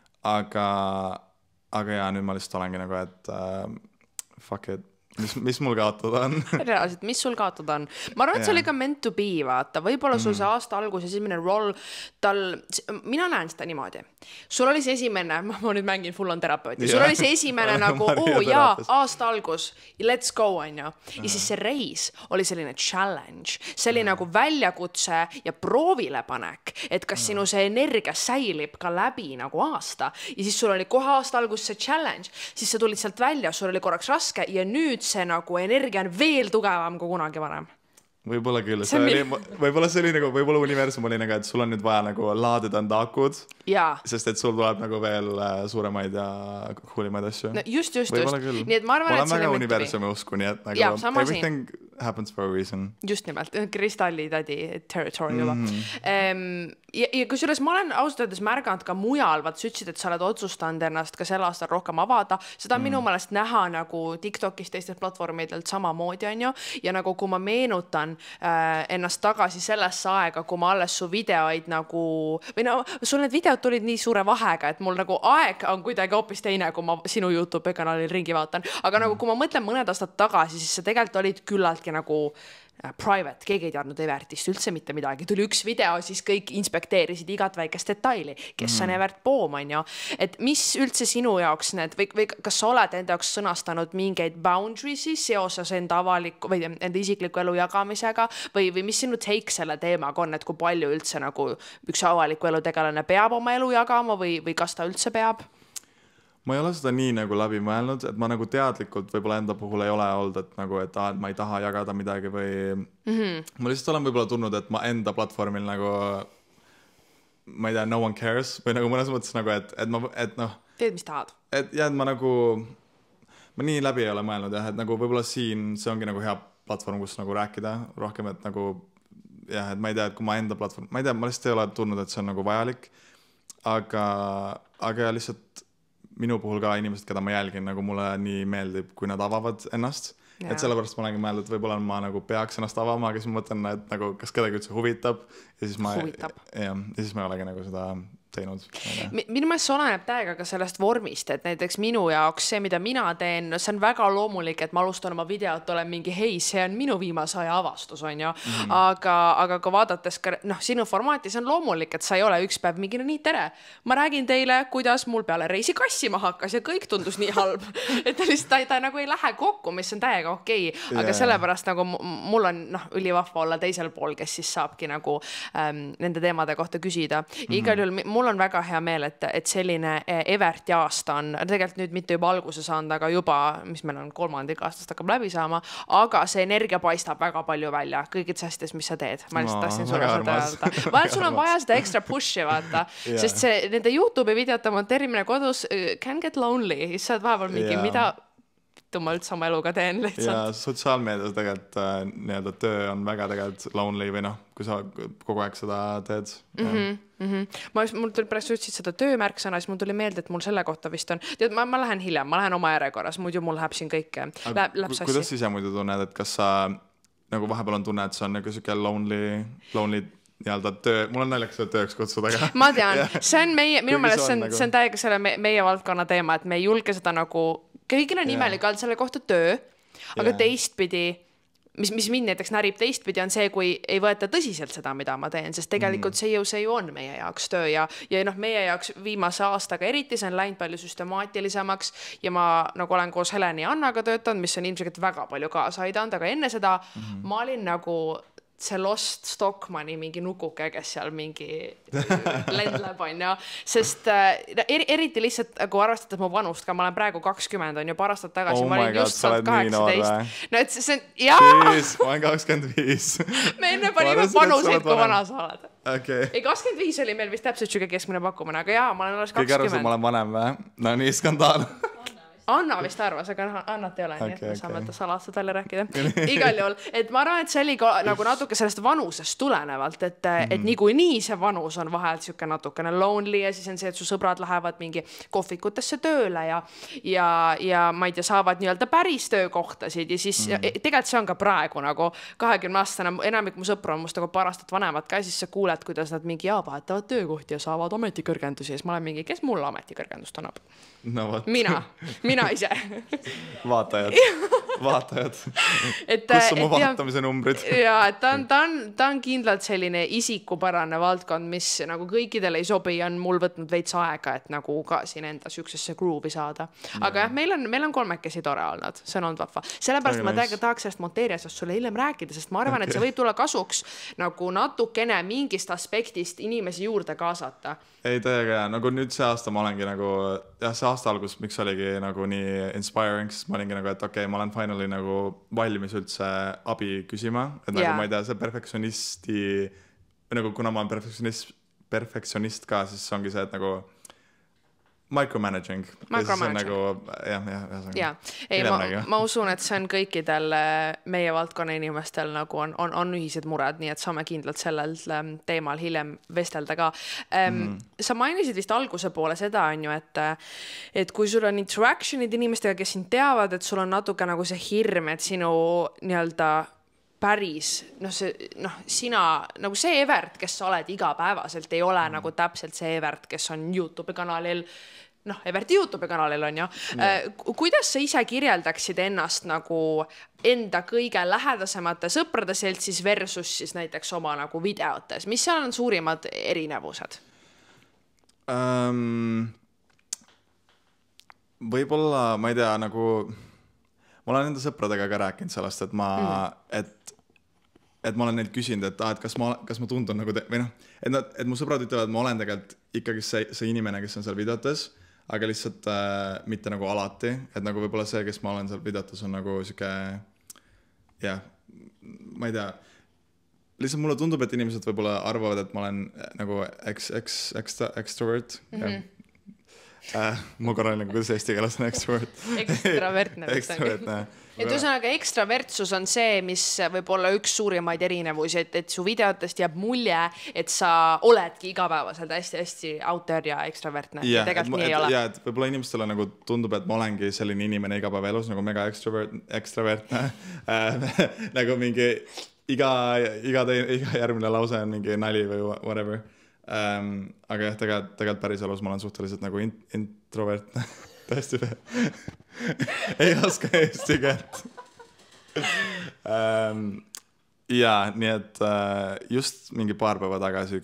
Aga jaa, nüüd ma lihtsalt olengi nagu, et fuck it. Mis mul kaotada on? Reaalselt, mis sul kaotada on? Ma arvan, et see oli ka meant to be, vaata. Võib-olla sul see aasta algus, esimene roll, mina näen seda niimoodi. Sul oli see esimene, ma nüüd mängin full on terapeuti, sul oli see esimene nagu, aasta algus, let's go, on ju. Ja siis see reis oli selline challenge, see oli nagu väljakutse ja proovile panek, et kas sinu see energia säilib ka läbi nagu aasta. Ja siis sul oli kohe aasta algus see challenge, siis sa tulid sealt välja, sul oli korraks raske ja nüüd see nagu energia on veel tugevam kui kunagi varem. Võib-olla küll, võib-olla see oli nagu, võib-olla universum oli nagu, et sul on nüüd vaja nagu laadida enda akud, sest et sul tuleb nagu veel suuremaid ja huulimaid asju. No just. Nii et ma arvan, et see oli universumi usku, nii et nagu everything happens for a reason. Just nimelt, kristallitadi territory juba. Ja kusjuures ma olen ausalt öeldes märganud ka mujal, vaat sa ütlesid, et sa oled otsustanud ennast ka sel aastal rohkem avada, seda on minu meelest näha nagu TikTokis teistelt platvormidelt samamoodi on ju, ja nagu kui ma meenutan ennast tagasi sellesse aega, kui ma alles su videoid nagu, või no sul need videod tulid nii suure vahega, et mul nagu aeg on kuidagi hoopis teine, kui ma sinu YouTube kanalil ringi vaatan, aga nagu kui ma mõtlen mõned aastad tagasi, siis sa tegelikult olid küllaltki nagu private, keegi ei teadnud Evertist üldse mitte midagi, tuli üks video, siis kõik inspekteerisid igat väikest detaili, kes on Evert Poom, on ju, et mis üldse sinu jaoks need, või kas sa oled enda jaoks sõnastanud mingeid boundariesi seoses enda avaliku või enda isikliku elu jagamisega või mis sinu take selle teemaga on, et kui palju üldse nagu üks avaliku elu tegelane peab oma elu jagama või kas ta üldse peab? Ma ei ole seda nii nagu läbi mõelnud, et ma nagu teadlikult võib-olla enda puhul ei ole olnud, et nagu, et ma ei taha jagada midagi või ma lihtsalt olen võib-olla tundnud, et ma enda platvormil nagu ma ei tea, no one cares või nagu mõnes mõttes nagu, et noh teed, mis tahad. Et ma nagu ma nii läbi ei ole mõelnud jah, et nagu võib-olla siin see ongi nagu hea platvorm, kus nagu rääkida rohkem, et nagu jah, et ma ei tea, et kui ma enda platvorm, ma ei tea, ma lihtsalt ei ole tundnud, et see on nagu vajalik, aga lihtsalt minu puhul ka inimesed, keda ma jälgin, nagu mulle nii meeldib, kui nad avavad ennast. Ja. Et sellepärast ma olengi mõelnud, et võib-olla ma nagu peaks ennast avama, aga siis ma mõtlen, et nagu, kas kedagi üldse huvitab. Ja siis ma ei olegi nagu seda teinud. Minu meelest see oleneb täiega ka sellest vormist, et näiteks minu jaoks see, mida mina teen, see on väga loomulik, et ma alustan oma videot, olen mingi hei, see on minu viimase aja avastus, on ju. Aga kui vaadates ka, sinu formaatis on loomulik, et sa ei ole üks päev mingi, no nii tere, ma räägin teile, kuidas mul peale reisi kassima hakkas ja kõik tundus nii halb, et ta lihtsalt ta nagu ei lähe kokku, mis on täiega okei, aga sellepärast nagu mul on ülivahva olla teisel pool, kes siis saabki nagu nende teemade kohta küsida. Igal juhul mul on väga hea meel, et selline Everti aasta on tegelikult nüüd mitte juba alguse saanud, aga juba, mis meil on 3. aastast hakkab läbi saama, aga see energia paistab väga palju välja kõigid asjades, mis sa teed. Ma lihtsalt tahtsin sulle seda öelda. Vahel sul on vaja seda extra push'i vaata, sest see nende YouTube'i videote monteerimine kodus can get lonely, sa oled vahepeal mingi, mida ma üldse oma eluga teen lihtsalt. Ja sotsiaalmeedias tegelikult nii-öelda töö on väga tegelikult lonely või kui sa kogu aeg seda teed. Mul tuli pärast ütlesid seda töömärksõna, siis mul tuli meelde, et mul selle kohta vist on. Tead, ma lähen hiljem, ma lähen oma järjekorras, muidu mul läheb siin kõik läheb sassi. Kuidas ise muidu tunned, et kas sa nagu vahepeal on tunne, et see on nagu siuke lonely nii-öelda töö, mul on naljakas seda tööks kutsuda. Ma tean, see on minu meelest see on täiega selle meie valdkonna teema, et me ei julge seda nagu kõigil on imelik olnud selle kohta töö, aga teistpidi, mis mind näiteks närib teistpidi, on see, kui ei võeta tõsiselt seda, mida ma teen, sest tegelikult see ju on meie jaoks töö ja meie jaoks viimase aastaga eriti, see on läinud palju süstemaatilisemaks ja ma nagu olen koos Heleni ja Annaga töötanud, mis on ilmselt väga palju kaasa aidanud, aga enne seda ma olin nagu see Lost Stockmanni mingi nukuke, kes seal mingi lendleb, on ju. Sest eriti lihtsalt, kui arvestades mu vanust, ka ma olen praegu 20, on ju, paar aastat tagasi, ma olin just saanud 18. No, et see on, jaa! Jeez, ma olen 25. Me enne panime panuseid, kui vana sa oled. Okay. Ei, 25 oli meil vist täpselt süge keskmine pakkumine, aga jaa, ma olen alles 20. Kõige arvas, et ma olen vanem või? No nii skandaal. Anna vist arvas, aga Annat ei ole, nii et me saame ta salaastud välja rääkida. Igal juhul, et ma arvan, et see oli ka nagu natuke sellest vanusest tulenevalt, et niikuinii see vanus on vahel siuke natukene lonely ja siis on see, et su sõbrad lähevad mingi kohvikutesse tööle ja ma ei tea, saavad nii-öelda päris töökohtasid ja siis tegelikult see on ka praegu nagu 20-aastane, enamik mu sõpra on must nagu paar aastat vanemad ka, siis sa kuuled, kuidas nad mingi vahetavad töökohti ja saavad ametikõrgendusi ja siis ma olen mingi, kes mulle ametikõrgendust annab? No võt. Mina ise. Vaatajad. Kus on mu vahetamise numbrid? Ja, et ta on kindlalt selline isikupärane valdkond, mis nagu kõikidele ei sobi ja on mul võtnud veits aega, et nagu ka siin enda süksesse groove'i saada. Aga jah, meil on kolmekesi tore olnud, see on olnud vahva. Sellepärast ma tahaks sellest monteerijast sulle hiljem rääkida, sest ma arvan, et see võib tulla kasuks nagu natukene mingist aspektist inimesi juurde kaasata. Ei, täiega hea. Nagu nüüd see aasta ma olengi nagu, jah, see aasta algus, miks oligi nagu nii inspiring, sest ma olengi nagu, et okei, ma olen finally nagu valmis üldse abi küsima. Et nagu ma ei tea, see perfektsionisti, nagu kuna ma olen perfektsionist ka, siis ongi see, et nagu micromanaging. Nagu, ei, ma usun, et see on kõikidel meie valdkonna inimestel nagu on ühised mured, nii et saame kindlalt sellel teemal hiljem vestelda ka. Sa mainisid vist alguse poole seda, on ju, et kui sul on interactionid inimestega, kes sind teavad, et sul on natuke nagu see hirm, et sinu nii-öelda päris, sina, nagu see Evert, kes sa oled igapäevaselt, ei ole nagu täpselt see Evert, kes on YouTube kanalil, Everti YouTube kanalil on ju. Kuidas sa ise kirjeldaksid ennast nagu enda kõige lähedasemate sõprade seltsis versus siis näiteks oma nagu videotes? Mis seal on suurimad erinevused? Võib-olla, ma ei tea, nagu ma olen enda sõpradega ka rääkinud sellest, et ma olen neid küsinud, et kas ma tundun nagu või et mu sõbrad ütlevad, et ma olen tegelikult ikkagi see inimene, kes on seal videotes, aga lihtsalt mitte nagu alati, et nagu võib-olla see, kes ma olen seal videotes, on nagu siuke, ma ei tea, lihtsalt mulle tundub, et inimesed võib-olla arvavad, et ma olen nagu extrovert. Ma korral nagu, kuidas eesti keeles on extrovert? Ekstravertne. Et ühesõnaga ekstravertsus on see, mis võib olla üks suurimaid erinevusi, et su videotest jääb mulje, et sa oledki igapäevaselt hästi-hästi out there ja ekstravertne. Ja tegelikult nii ei ole. Ja, et võib-olla inimestele nagu tundub, et ma olengi selline inimene igapäeva elus, nagu mega ekstravertne. Nagu mingi iga järgmine lause on mingi nali või whatever. Aga jah, tegelikult päris elus ma olen suhteliselt nagu introvertne. Täiesti ei oska eesti keelt. Ja, nii et just mingi paar päeva tagasi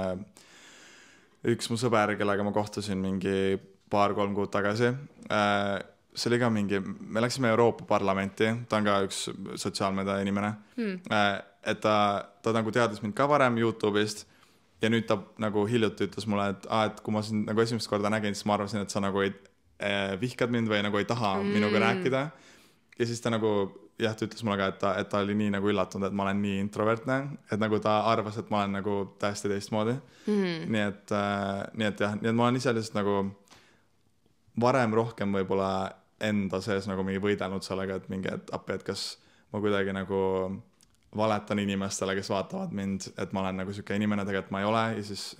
üks mu sõber, kellega ma kohtusin mingi 2-3 kuud tagasi. See oli ka mingi, me läksime Euroopa Parlamenti, ta on ka üks sotsiaalmeedia inimene. Et ta nagu teadis mind ka varem YouTube'ist ja nüüd ta nagu hiljuti ütles mulle, et kui ma siin nagu esimest korda nägin, siis ma arvasin, et sa nagu vihkad mind või nagu ei taha minuga rääkida. Ja siis ta nagu, ta ütles mulle ka, et ta oli nii nagu üllatunud, et ma olen nii introvertne, et nagu ta arvas, et ma olen nagu täiesti teistmoodi. Nii et ma olen ise lihtsalt nagu varem rohkem võib-olla enda sees nagu mingi võidelnud sellega, et mingi appi, et kas ma kuidagi nagu valetan inimestele, kes vaatavad mind, et ma olen nagu siuke inimene, tegelikult ma ei ole ja siis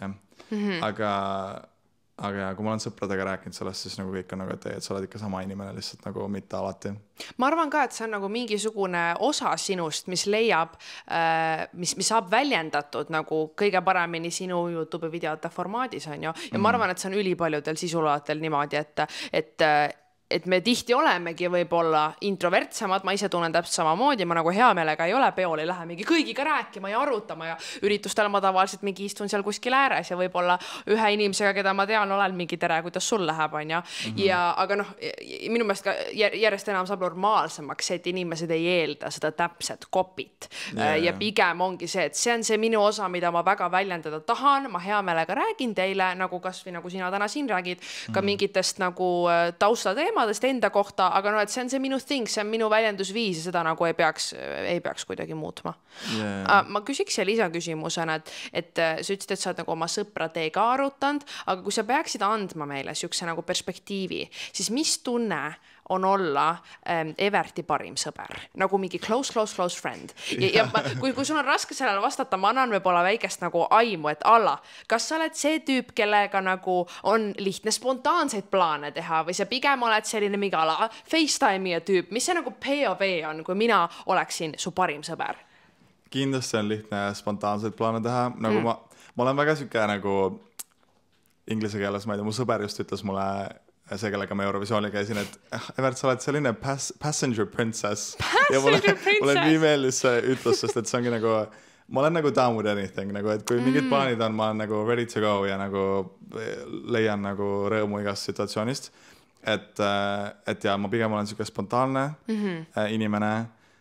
aga kui ma olen sõpradega rääkinud sellest, siis nagu kõik on nagu, et sa oled ikka sama inimene, lihtsalt nagu mitte alati. Ma arvan ka, et see on nagu mingisugune osa sinust, mis leiab, mis saab väljendatud nagu kõige paremini sinu YouTube videote formaadis on ju. Ja ma arvan, et see on ülipaljudel sisulaatel niimoodi, et et me tihti olemegi võib-olla introvertsemad, ma ise tunnen täpselt samamoodi, ma nagu hea meelega ei ole peol, ei lähe mingi kõigiga rääkima ja arutama ja üritustel ma tavaliselt mingi istun seal kuskil ääres ja võib-olla ühe inimesega, keda ma tean, olen mingi tere, kuidas sul läheb, on ja. Ja aga noh, minu meelest ka järjest enam saab normaalsemaks see, et inimesed ei eelda seda täpset kopit. Ja pigem ongi see, et see on see minu osa, mida ma väga väljendada tahan, ma hea meelega räägin teile, nagu kas või nagu sina täna siin räägid, ka mingitest nagu taustateemadest enda kohta, aga no, et see on see minu thing, see on minu väljendusviis ja seda nagu ei peaks kuidagi muutma. Ma küsiks ja lisaküsimusena, et sa ütlesid, et sa oled nagu oma sõpradega arutanud, aga kui sa peaksid andma meile siukse nagu perspektiivi, siis mis tunne on olla Everti parim sõber, nagu mingi close friend. Ja kui sul on raske sellele vastata, ma annan võib-olla väikest nagu aimu, et alla, kas sa oled see tüüp, kellega nagu on lihtne spontaanseid plaane teha või sa pigem oled selline mingi ala FaceTime'i tüüp, mis see nagu POV on, kui mina oleksin su parim sõber? Kindlasti on lihtne spontaanseid plaane teha, nagu ma olen väga süke nagu inglise keeles, ma ei tea, mu sõber just ütles mulle see, kellega ma Eurovisioonil käisin, et Evert, sa oled selline passenger princess. Mulle nii meeldis see ütlus, sest et see ongi nagu, ma olen nagu down with anything, nagu, et kui mingid plaanid on, ma olen nagu ready to go ja nagu leian nagu rõõmu igast situatsioonist. Et ja, ma pigem olen siuke spontaanne inimene.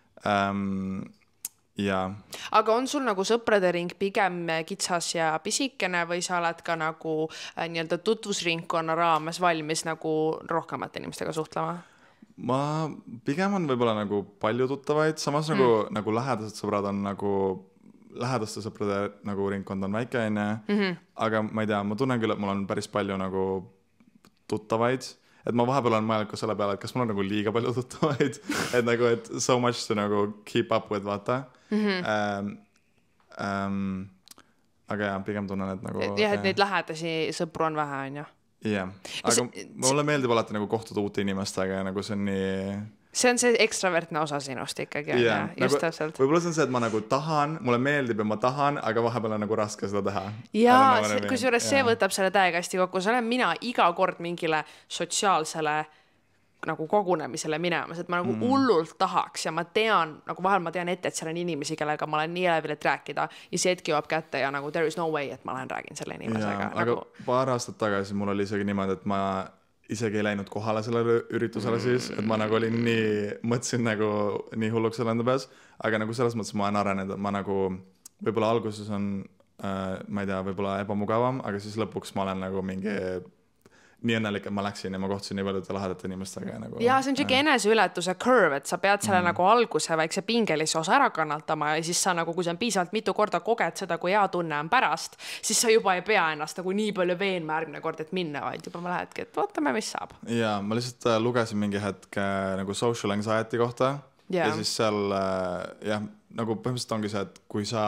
Ja. Aga on sul nagu sõprade ring pigem kitsas ja pisikene või sa oled ka nagu nii-öelda tutvusringkonna raames valmis nagu rohkemate inimestega suhtlema? Ma pigem on võib-olla nagu palju tuttavaid, samas nagu lähedased sõbrad on nagu, lähedaste sõprade nagu ringkond on väike, aga ma ei tea, ma tunnen küll, et mul on päris palju nagu tuttavaid. Et ma vahepeal olen mõelnud ka selle peale, et kas mul on nagu liiga palju tuttavaid, et nagu, et so much to nagu keep up with, vaata. Aga jah, pigem tunnen, et nagu... Jah, et neid lähedasi sõpru on vähe, on ju? Jah, aga mulle meeldib alati nagu kohtuda uute inimestega ja nagu see on nii... See on see ekstravertne osa sinust ikkagi, yeah, just täpselt. Võib-olla see on see, et ma nagu tahan, mulle meeldib ja ma tahan, aga vahepeal on nagu raske seda teha. Jaa, kusjuures see võtab selle täiega hästi kokku. See olen mina iga kord mingile sotsiaalsele nagu kogunemisele minemas, et ma nagu hullult tahaks ja ma tean, nagu vahel ma tean ette, et seal on inimesi, kellega ma olen nii elevil, et rääkida ja see hetki jõuab kätte ja nagu there is no way, et ma lähen räägin selle inimesega. Aga paar aastat tagasi mul oli isegi niimoodi, et ma isegi ei läinud kohale sellele üritusele siis, et ma nagu olin mõtlesin nagu nii hulluks selle enda peas, aga nagu selles mõttes ma olen arenenud, et ma nagu võib-olla alguses on, ma ei tea, võib-olla ebamugavam, aga siis lõpuks ma olen nagu mingi nii õnnelik, et ma läksin ja ma kohtusin nii paljude lahedate inimestega. Nagu, ja see on siuke eneseületuse curve, et sa pead selle nagu alguse väikse pingelise osa ära kannatama ja siis sa nagu, kui sa on piisavalt mitu korda koged seda, kui hea tunne on pärast, siis sa juba ei pea ennast nagu nii palju veenma järgmine kord, et minna, vaid juba ma lähedki, et vaatame, mis saab. Ja ma lihtsalt lugesin mingi hetk nagu social anxiety kohta ja siis seal jah, nagu põhimõtteliselt ongi see, et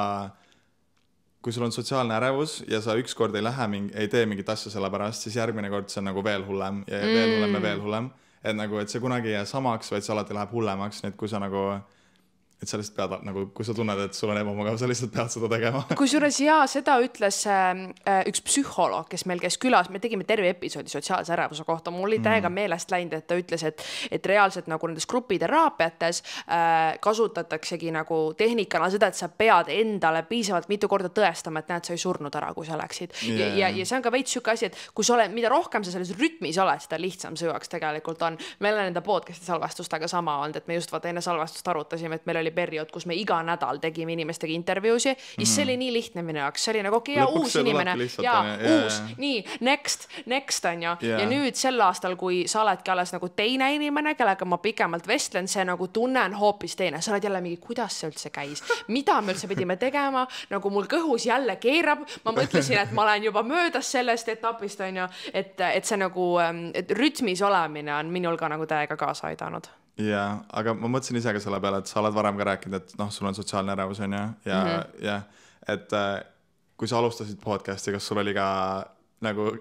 kui sul on sotsiaalne ärevus ja sa ükskord ei tee mingit asja selle pärast, siis järgmine kord see on nagu veel hullem ja veel hullem ja veel hullem. Et nagu, et see kunagi ei jää samaks, vaid see alati läheb hullemaks, nii et kui sa nagu, et sa lihtsalt pead, nagu, kui sa tunned, et sul on ebamugav, sa lihtsalt pead seda tegema. Kusjuures seda ütles üks psühholoog, kes meil käis külas, me tegime terve episoodi sotsiaalse ärevuse kohta, mul oli täiega meelest läinud, et ta ütles, et reaalselt nagu nendes grupiteraapiates kasutataksegi nagu tehnikana seda, et sa pead endale piisavalt mitu korda tõestama, et näed, sa ei surnud ära, kui sa läksid. Ja see on ka veits süke asi, et kui sa oled, mida rohkem sa selles rütmis oled, seda lihtsam sööks tegelikult on. Meil on enda podcasti salvestustega sama olnud, et me just vaata enne salvestust arutasime, et meil oli periood, kus me iga nädal tegime inimestega intervjuusi ja see oli nii lihtne minu jaoks, see oli nagu okei, uus inimene ja uus, nii, next on ju ja nüüd sel aastal, kui sa oledki alles nagu teine inimene, kellega ma pikemalt vestlen, see nagu tunnen hoopis teine, sa oled jälle mingi, kuidas see üldse käis, mida me üldse pidime tegema, nagu mul kõhus jälle keerab, ma mõtlesin, et ma olen juba möödas sellest etapist on ju, et see nagu et rütmis olemine on minul ka nagu täiega kaasa aidanud. Ja, aga ma mõtlesin ise ka selle peale, et sa oled varem ka rääkinud, et noh, sul on sotsiaalne ärevus on ja et kui sa alustasid podcasti, kas sul oli ka nagu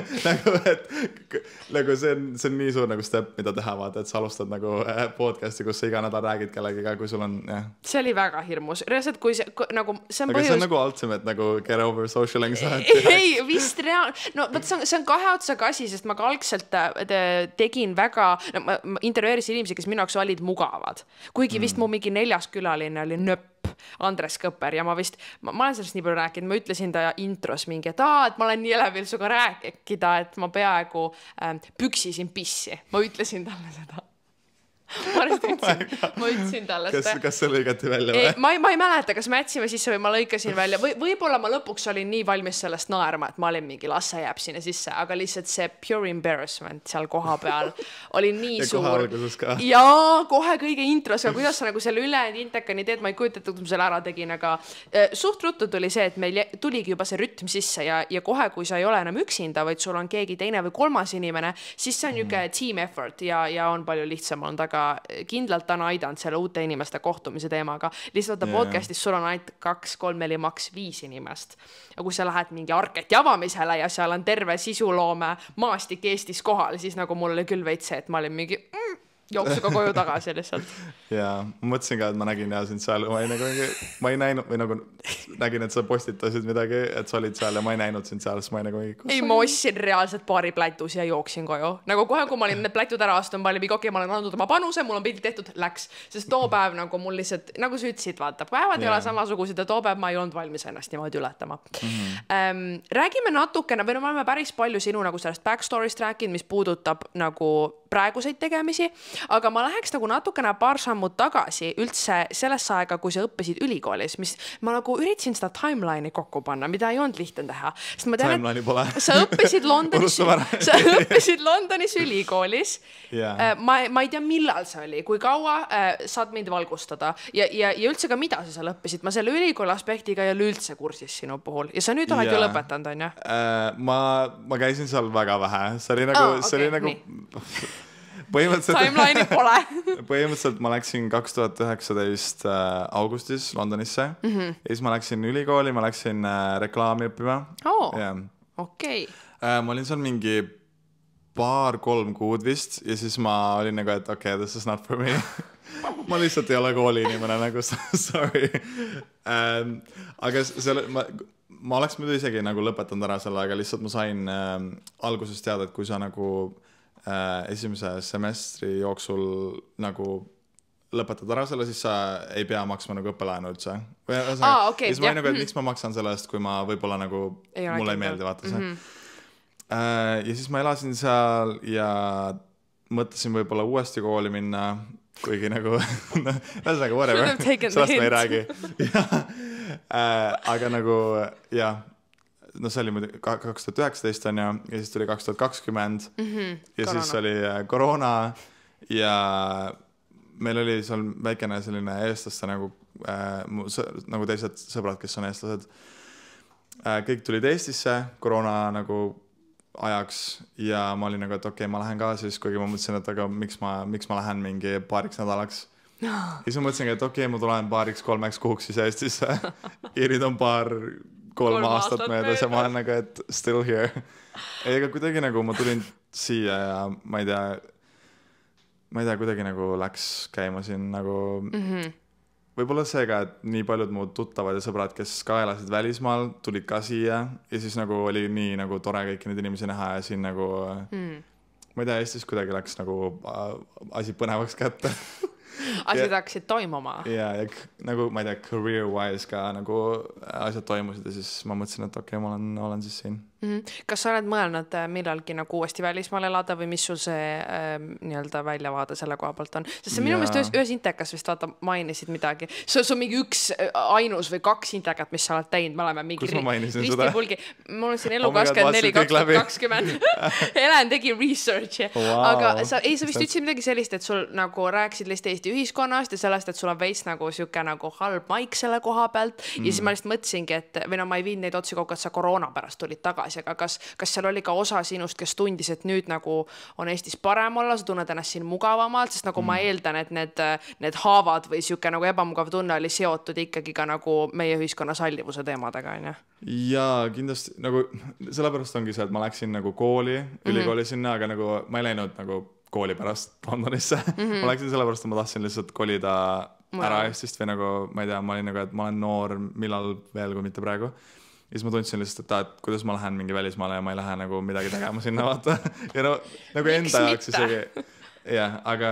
nagu see on nii suur nagu step, mida teha, vaata, et sa alustad nagu podcast'i, kus sa iga nädal räägid kellegiga, kui sul on, jah. See oli väga hirmus. Reaalselt, kui see, nagu, see on aga põhjus... see on nagu ultimate, nagu get over social anxiety. Ei, vist no, võt, see on kahe otsaga asi, sest ma ka algselt tegin väga, no, ma intervjueerisin inimesi, kes minu jaoks olid mugavad. Kuigi vist mu mingi 4. külaline oli nöpp, Andres Kõper, ja ma olen sellest nii palju rääkinud, ma ütlesin ta intros mingi, et ma olen nii elevil suga rääkida, et ma peaaegu püksisin pissi. Ma ütlesin talle seda. Ma ütlesin talle seda. Kas see lõigati välja või? Ma ei mäleta, kas me jätsime sisse või ma lõikasin välja. Võib-olla ma lõpuks olin nii valmis sellest naerma, et ma olin mingi lasse jääb sinna sisse, aga lihtsalt see pure embarrassment seal koha peal oli nii ja suur. Ja kohe alguses ka. Ja kohe kõige intros, aga kuidas sa nagu selle ülejäänud intekani teed, ma ei kujuta, et ma selle ära tegin, aga suht ruttu tuli see, et meil tuligi juba see rütm sisse ja kohe, kui sa ei ole enam üksinda, vaid sul on keegi teine või kolmas inimene, siis see on niuke team effort ja on palju lihtsam olnud, aga kindlalt on aidanud selle uute inimeste kohtumise teemaga. Lihtsalt podcastis sul on ainult 2, 3, 4, maks 5 inimest. Ja kui sa lähed mingi arketi avamisele ja seal on terve sisuloome maastik Eestis kohal, siis nagu mul oli küll veits see, et ma olin mingi jooksuga koju tagasi lihtsalt. Ja ma mõtlesin ka, et ma nägin sind seal, ma ei näinud või nagu nägin, et sa postitasid midagi, et sa olid seal ja ma ei näinud sind seal, siis ma ei nagu ei, ma ostsin reaalselt paari plätus ja jooksin koju. Nagu kohe, kui ma olin need plätud ära astun, ma olin mingi okei, ma olen andnud oma panuse, mul on pilt tehtud, läks. Sest too päev nagu mul lihtsalt, nagu sa ütlesid, vaata, päevad ei ole samasugused ja too päev ma ei olnud valmis ennast niimoodi ületama. Räägime natukene, või me oleme päris palju sinu nagu sellest backstory'st rääkinud, mis puudutab nagu praeguseid tegemisi, aga ma läheks nagu natukene paar sammud tagasi üldse sellesse aega, kui sa õppisid ülikoolis, mis ma nagu üritasin seda timeline'i kokku panna, mida ei olnud lihtne teha. Sest ma tean, timeline'i pole. Sa õppisid Londonis ülikoolis. Ma ei tea, millal see oli, kui kaua saad mind valgustada ja üldse ka mida sa seal õppisid. Ma selle ülikooli aspektiga ei ole üldse kursis sinu puhul ja sa nüüd oled ju lõpetanud, on ju? Ma käisin seal väga vähe. See oli nagu Timeline'i pole. Põhimõtteliselt ma läksin 2019 augustis Londonisse ja siis ma läksin ülikooli, ma läksin reklaami õppima. Okei. Ma olin seal mingi 2-3 kuud vist ja siis ma olin nagu, et okei, this is not for me. Ma lihtsalt ei ole kooli inimene nagu, sorry. Aga ma oleks muidu isegi nagu lõpetanud ära selle, aga lihtsalt ma sain alguses teada, et kui sa nagu esimese semestri jooksul nagu lõpetad ära selle, siis sa ei pea maksma nagu õppelaenu üldse. Siis ma olin nagu, et miks ma maksan selle eest, kui ma võib-olla nagu mulle ei meeldi vaata see. Ja siis ma elasin seal ja mõtlesin võib-olla uuesti kooli minna, kuigi nagu ühesõnaga whatever, sellest ma ei räägi. Aga nagu jah, no see oli muidu 2019 on ja siis tuli 2020 ja siis oli koroona ja meil oli seal väikene selline eestlaste nagu teised sõbrad, kes on eestlased. Kõik tulid Eestisse koroona nagu ajaks ja ma olin nagu, et okei, ma lähen ka siis, kuigi ma mõtlesin, et aga miks ma lähen mingi paariks nädalaks. Ja siis ma mõtlesin, et okei, ma tulen 2-3 kuuks siis Eestisse. Irid on 3 aastat möödas ja ma olen nagu, et still here. Ega kuidagi nagu ma tulin siia ja ma ei tea, kuidagi nagu läks käima siin nagu võib-olla seega, et nii paljud mu tuttavad ja sõbrad, kes ka elasid välismaal, tulid ka siia ja siis nagu oli nii nagu tore kõiki neid inimesi näha ja siin nagu ma ei tea, Eestis kuidagi läks nagu asi põnevaks kätte. Asjad hakkasid toimuma. Ja nagu, ma ei tea, career-wise ka nagu asjad toimusid ja siis ma mõtlesin, et okei, ma olen siis siin. Kas sa oled mõelnud millalgi nagu uuesti välismaal elada või mis sul see nii-öelda väljavaade selle koha poolt on? Sest see minu meelest ühes intekas vist vaata mainisid midagi. See on mingi üks ainus või 2 intekat, mis sa oled teinud. Me oleme mingi kus ma mainisin seda? Mul on siin elu 24-2020. Helen tegi researchi. Aga sa vist ütlesid midagi sellist, et sul nagu rääkisid lihtsalt Eesti ühiskonnast ja sellest, et sul on veits nagu siuke nagu halb maik selle koha pealt ja siis ma lihtsalt mõtlesingi, et või no ma ei viinud neid otsi kokku, et sa koroona pärast tulid tagasi tagasi, aga kas seal oli ka osa sinust, kes tundis, et nüüd nagu on Eestis parem olla, sa tunned ennast siin mugavamalt, sest nagu ma eeldan, et need haavad või siuke nagu ebamugav tunne oli seotud ikkagi ka nagu meie ühiskonna sallivuse teemadega, on ju? Jaa, kindlasti nagu sellepärast ongi see, et ma läksin nagu kooli, ülikooli sinna, aga nagu ma ei läinud nagu kooli pärast Londonisse. Ma läksin sellepärast, et ma tahtsin lihtsalt kolida ära Eestist või nagu, ma ei tea, ma olin nagu, et ma olen noor, millal veel, kui mitte praegu. Ja siis ma tundsin lihtsalt, et kuidas ma lähen mingi välismaale ja ma ei lähe nagu midagi tegema sinna, vaata. Ja nagu enda jaoks isegi. Jah, aga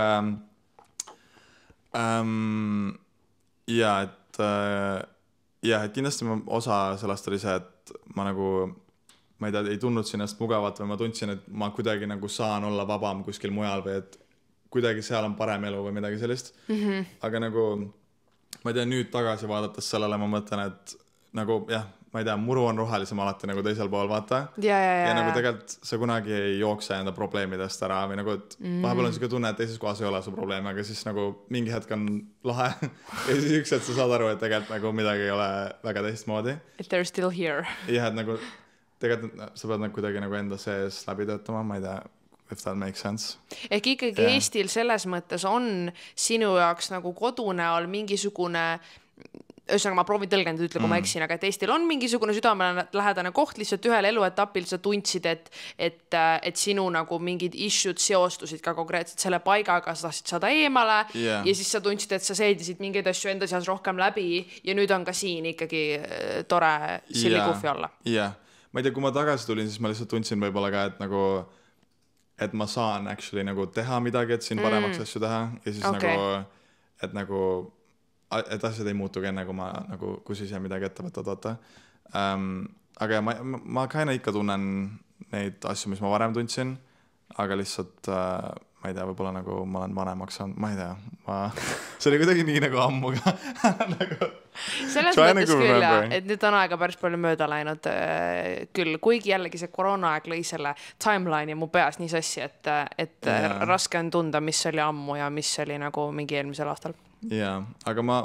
et kindlasti osa sellest oli see, et ma nagu ma ei tea, ei tundnud sinnast mugavat või ma tundsin, et ma kuidagi nagu saan olla vabam kuskil mujal või et kuidagi seal on parem elu või midagi sellist. Aga nagu, ma ei tea, nüüd tagasi vaadates sellele ma mõtlen, et nagu, jah, ma ei tea, muru on rohelisem alati nagu teisel pool, vaata. Ja nagu tegelikult sa kunagi ei jookse enda probleemidest ära või nagu, et vahepeal on siuke tunne, et teises kohas ei ole su probleemi, aga siis nagu mingi hetk on lahe ja siis üks hetk sa saad aru, et tegelikult nagu midagi ei ole väga teistmoodi. Et they're still here. Jah, et nagu tegelikult sa pead nagu kuidagi nagu enda sees läbi töötama, ma ei tea, if that makes sense. Ehk ikkagi Eestil selles mõttes on sinu jaoks nagu kodune all mingisugune, ühesõnaga ma proovin tõlgendada, ütle, kui ma eksin, aga et Eestil on mingisugune südamelähedane koht, lihtsalt ühel eluetapil sa tundsid, et sinu nagu mingid issued seostusid ka konkreetselt selle paigaga, sa tahtsid saada eemale ja siis sa tundsid, et sa seedisid mingeid asju enda seas rohkem läbi ja nüüd on ka siin ikkagi tore sillikuhvi olla. Jah. Ma ei tea, kui ma tagasi tulin, siis ma lihtsalt tundsin võib-olla ka, et nagu et ma saan actually nagu teha midagi, et siin paremaks asju teha ja siis nagu et asjad ei muutugi enne, kui ma nagu kus ise midagi ette võtad, vaata. Aga ma kinda ikka tunnen neid asju, mis ma varem tundsin, aga lihtsalt ma ei tea, võib-olla nagu ma olen vanemaks saanud, ma ei tea, see oli kuidagi nii nagu ammu ka nagu selles mõttes küll, et nüüd on aega päris palju mööda läinud küll, kuigi jällegi see koroonaaeg lõi selle timeline'i mu peas nii sassi, et raske on tunda, mis oli ammu ja mis oli nagu mingi eelmisel aastal. Jaa, aga ma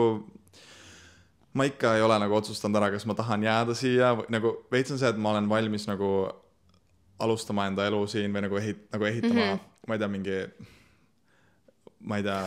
ikka ei ole nagu otsustanud ära, kas ma tahan jääda siia, nagu veits on see, et ma olen valmis nagu alustama enda elu siin või nagu ehitama, ma ei tea, ma ei tea,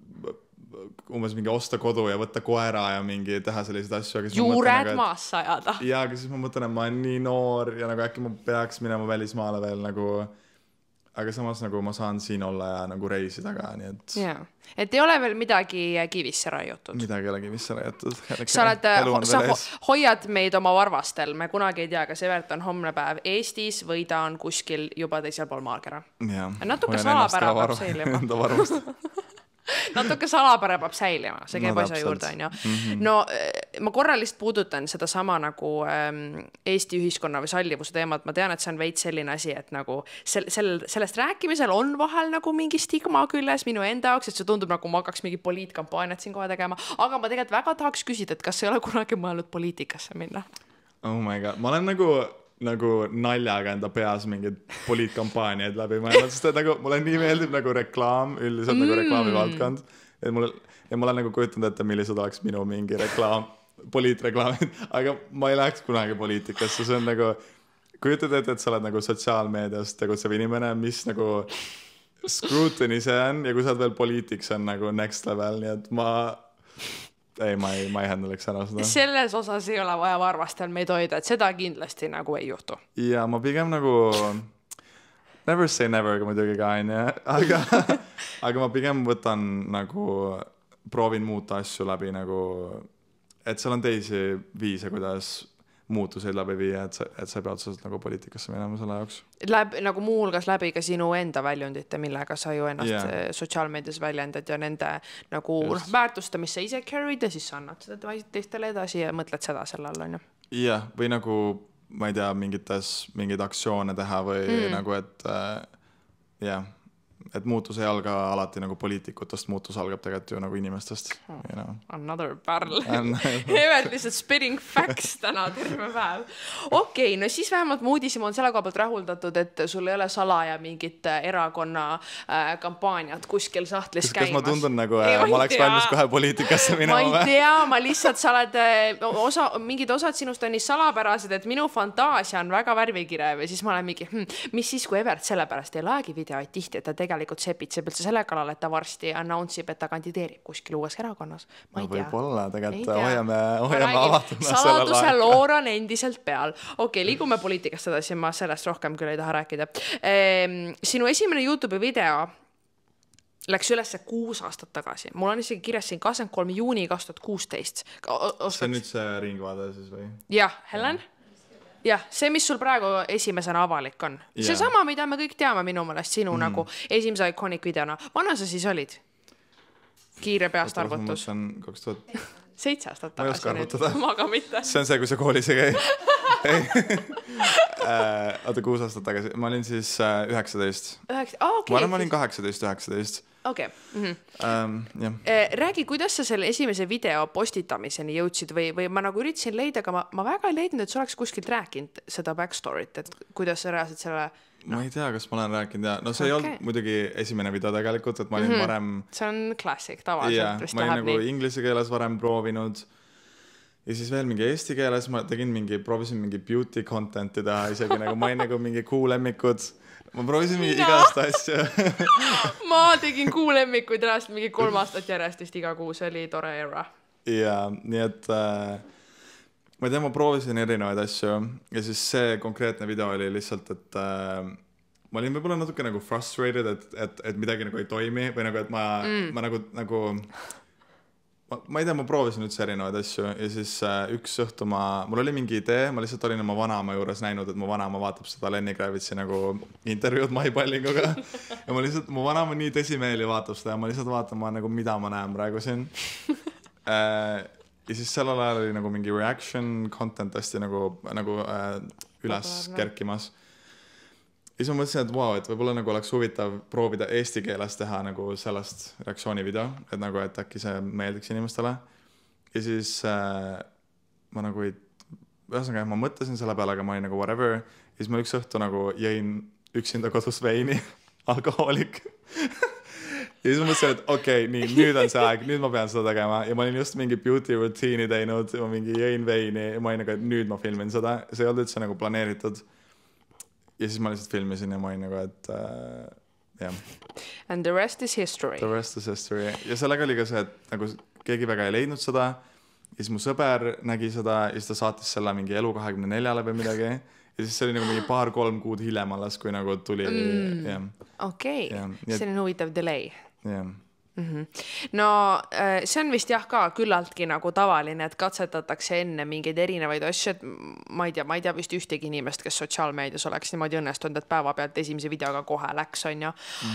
umbes mingi osta kodu ja võtta koera ja mingi teha selliseid asju. Juured maassa ajada. Jaa, aga siis ma mõtlen, et ma olen nii noor ja nagu äkki ma peaks minema välismaale veel nagu, aga samas nagu ma saan siin olla ja nagu reisida ka, nii et... Jaa, et ei ole veel midagi kivisse raiutud. Midagi ei ole kivisse raiutud. Sa hoiad meid oma varvastel, me kunagi ei tea, kas Evert on homne päev Eestis või ta on kuskil juba teisel pool maakera. Natuke salapära peab säilima. Natuke salapära peab säilima, see käib asja juurde, on ju. No ma korra lihtsalt puudutan seda sama nagu Eesti ühiskonna või sallivuse teemat. Ma tean, et see on veits selline asi, et nagu sellest rääkimisel on vahel nagu mingi stigma külles minu enda jaoks, et see tundub nagu ma hakkaks mingi poliitkampaaniat siin kohe tegema, aga ma tegelikult väga tahaks küsida, et kas ei ole kunagi mõelnud poliitikasse minna? Oh my god, ma olen nagu naljaga enda peas mingid poliitkampaaniaid läbi mõelnud, sest et nagu mulle nii meeldib nagu reklaam, üldiselt nagu reklaamivaldkond, et ma olen nagu kujutanud ette, millised oleks minu mingi poliitreklaamid, aga ma ei läheks kunagi poliitikasse, see on nagu, kujutad ette, et sa oled nagu sotsiaalmeedias tegutsev inimene, mis nagu scrutiny see on ja kui sa oled veel poliitik, see on nagu next level, nii et ma ei händeliks ära seda. Selles osas ei ole vaja varvastel meid hoida, et seda kindlasti nagu ei juhtu. Ja ma pigem nagu never say never, aga muidugi ka on, aga ma pigem võtan nagu proovin muuta asju läbi nagu, et seal on teisi viise, kuidas muutuseid läbi viia, et sa ei pea otseselt nagu poliitikasse minema selle jaoks. Nagu muulgas läbi ka sinu enda väljundite, millega sa ju ennast sotsiaalmeedias väljendad ja nende nagu väärtusta, mis sa ise carried ja siis sa annad seda teistele edasi ja mõtled seda selle all, on ju? Jah, või nagu, ma ei tea, mingeid aktsioone teha või nagu, et et muutus ei alga alati nagu poliitikutest, muutus algab tegelikult ju nagu inimestest. You know. Another pärl. Evert lihtsalt spitting facts täna terve päev. Okei, no siis vähemalt mu uudisima on selle koha pealt rahuldatud, et sul ei ole salaja mingit erakonna kampaaniat kuskil sahtlis käimas. Kas ma tundun nagu, ma oleks valmis kohe poliitikasse minema? Ma ei tea, ma lihtsalt, sa oled mingid osad sinust on nii salapärased, et minu fantaasia on väga värvikirev ja siis ma olen mingi, mis siis, kui Evert sellepärast ei laegi videoid tihti, et ta tegelikult sepitseb üldse selle kalal, et ta varsti announce'ib, et ta kandideerib kuskil uues erakonnas. Ma ei tea. Võib-olla tegelikult hoiame avatuna saladuse loor on endiselt peal. Okei, liigume poliitikast edasi, ma sellest rohkem küll ei taha rääkida. Sinu esimene YouTube'i video läks ülesse 6 aastat tagasi. Mul on isegi kirjas siin 23. juuni 2016. See on nüüd see ringvaade siis või? Jah, Helen? Jah, see, mis sul praegu esimesena avalik on. See sama, mida me kõik teame minu mõelest sinu nagu esimese iconic videona. Vana sa siis olid? Kiire peast arvutus. See on 7 aastat tagasi. Ma ei oska arvutada. Ma ka mitte. See on see, kui sa koolis ei käi. Oota, 6 aastat tagasi. Ma olin siis 19. Okay. Ma olin 18-19. Okei. Räägi, kuidas sa selle esimese video postitamiseni jõudsid või ma nagu üritasin leida, aga ma väga ei leidnud, et sa oleks kuskilt rääkinud seda backstory't, et kuidas sa reaalselt selle... Ma ei tea, kas ma olen rääkinud ja no see ei olnud muidugi esimene video tegelikult, et ma olin varem... See on klassik, tavaliselt. Ma olin nagu inglise keeles varem proovinud ja siis veel mingi eesti keeles ma proovisin mingi beauty content'i teha isegi nagu ma olin nagu mingi kuulemmikud. Ma proovisin mingi igast asja. Ma tegin kuulemmikuid rääst mingi 3 aastat järjest vist iga kuu, see oli tore era. Ja, nii et ma ei tea, ma proovisin erinevaid asju ja siis see konkreetne video oli lihtsalt, et ma olin võib-olla natuke nagu frustrated, et midagi nagu ei toimi või nagu, et ma nagu ma ei tea, ma proovisin üldse erinevaid asju ja siis üks õhtu mul oli mingi idee, ma lihtsalt olin oma vanaema juures näinud, et mu vanaema vaatab seda Lenny Kravitsi nagu intervjuud mahipallinguga ja mu vanaema nii tõsimeeli vaatab seda ja ma lihtsalt vaatan, nagu, mida ma näen praegu siin. Ja siis sellel ajal oli nagu mingi reaction content hästi nagu üles kerkimas. Ja siis ma mõtlesin, et wow, et võib-olla nagu oleks huvitav proovida eesti keeles teha nagu sellest reaktsioonivideo, et nagu, et äkki see meeldiks inimestele. Ja siis ma nagu ühesõnaga, ma mõtlesin selle peale, aga ma olin nagu whatever. Ja siis ma üks õhtu nagu jõin üksinda kodus veini, alkohoolik. Ja siis ma mõtlesin, et okei, nii, nüüd on see aeg, nüüd ma pean seda tegema. Ja ma olin just mingi beauty routine'i teinud, ma mingi jõin veini ja ma olin nagu, et nüüd ma filmin seda. See ei olnud üldse nagu planeeritud. Ja siis ma lihtsalt filmisin ja ma olin nagu, et jah. And the rest is history. The rest is history. Ja sellega oli ka see, et nagu keegi väga ei leidnud seda. Ja siis mu sõber nägi seda ja siis ta saatis selle mingi Elu 24 või midagi. Ja siis see oli nagu mingi 2-3 kuud hiljem alles, kui nagu tuli. Okei, see on huvitav delay. Jah. No see on vist jah ka küllaltki nagu tavaline, et katsetatakse enne mingeid erinevaid asju, et ma ei tea vist ühtegi inimest, kes sotsiaalmeedias oleks niimoodi õnnestunud, et päeva pealt esimese videoga kohe läks, on ju.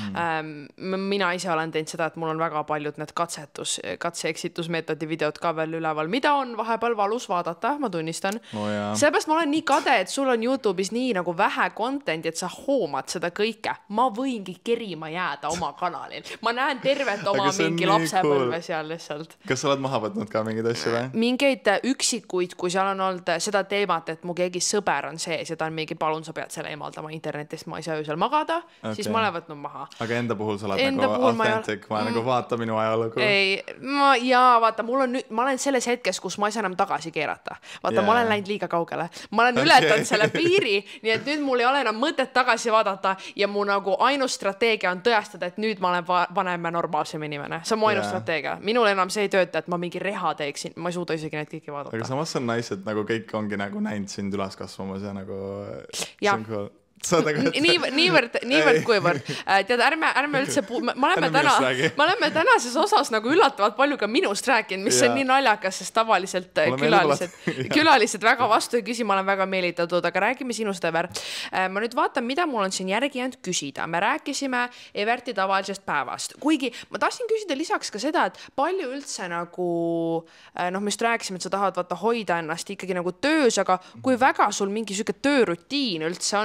Mina ise olen teinud seda, et mul on väga paljud need katse-eksitusmeetodi videod ka veel üleval, mida on vahepeal valus vaadata, ma tunnistan. Seepärast ma olen nii kade, et sul on YouTube'is nii nagu vähe contenti, et sa hoomad seda kõike. Ma võingi kerima jääda oma kanalil. Ma näen tervet oma mingi lapsepõlve seal lihtsalt. Kas sa oled maha võtnud ka mingeid asju või? Mingeid üksikuid, kui seal on olnud seda teemat, et mu keegi sõber on sees ja ta on mingi, palun sa pead selle eemaldama internetist, ma ei saa öösel magada, siis ma olen võtnud maha. Aga enda puhul sa oled nagu authentic, ma nagu vaata minu ajalugu. Ei, vaata, ma olen selles hetkes, kus ma ei saa enam tagasi keerata. Vaata, ma olen läinud liiga kaugele. Ma olen ületanud selle piiri, nii et nüüd mul ei ole enam mõtet tagasi vaadata ja mu nagu ainus strateegia on tõestada, et nüüd ma olen vanem ja normaalsem inimene. See on mu ainus strateegia. Minul enam see ei tööta, et ma mingi reha teeksin. Ma ei suuda isegi neid kõiki vaadata. Aga samas on nice, et nagu kõik ongi nagu näinud sind üles kasvamas ja nagu... Niivõrd kuivõrd. Tead, ärme üldse... Me oleme tänases osas nagu üllatavalt palju ka minust rääkinud, mis on nii naljakas, sest tavaliselt külalised väga vastu ei küsi, ma olen väga meelitatud, aga räägime sinust, Ever. Ma nüüd vaatan, mida mul on siin järgi jäänud küsida. Me rääkisime Everti tavalisest päevast. Kuigi ma tahtsin küsida lisaks ka seda, et palju üldse nagu... me just rääkisime, et sa tahad hoida ennast ikkagi nagu töös, aga kui väga sul mingi süke töörutiin üldse on või see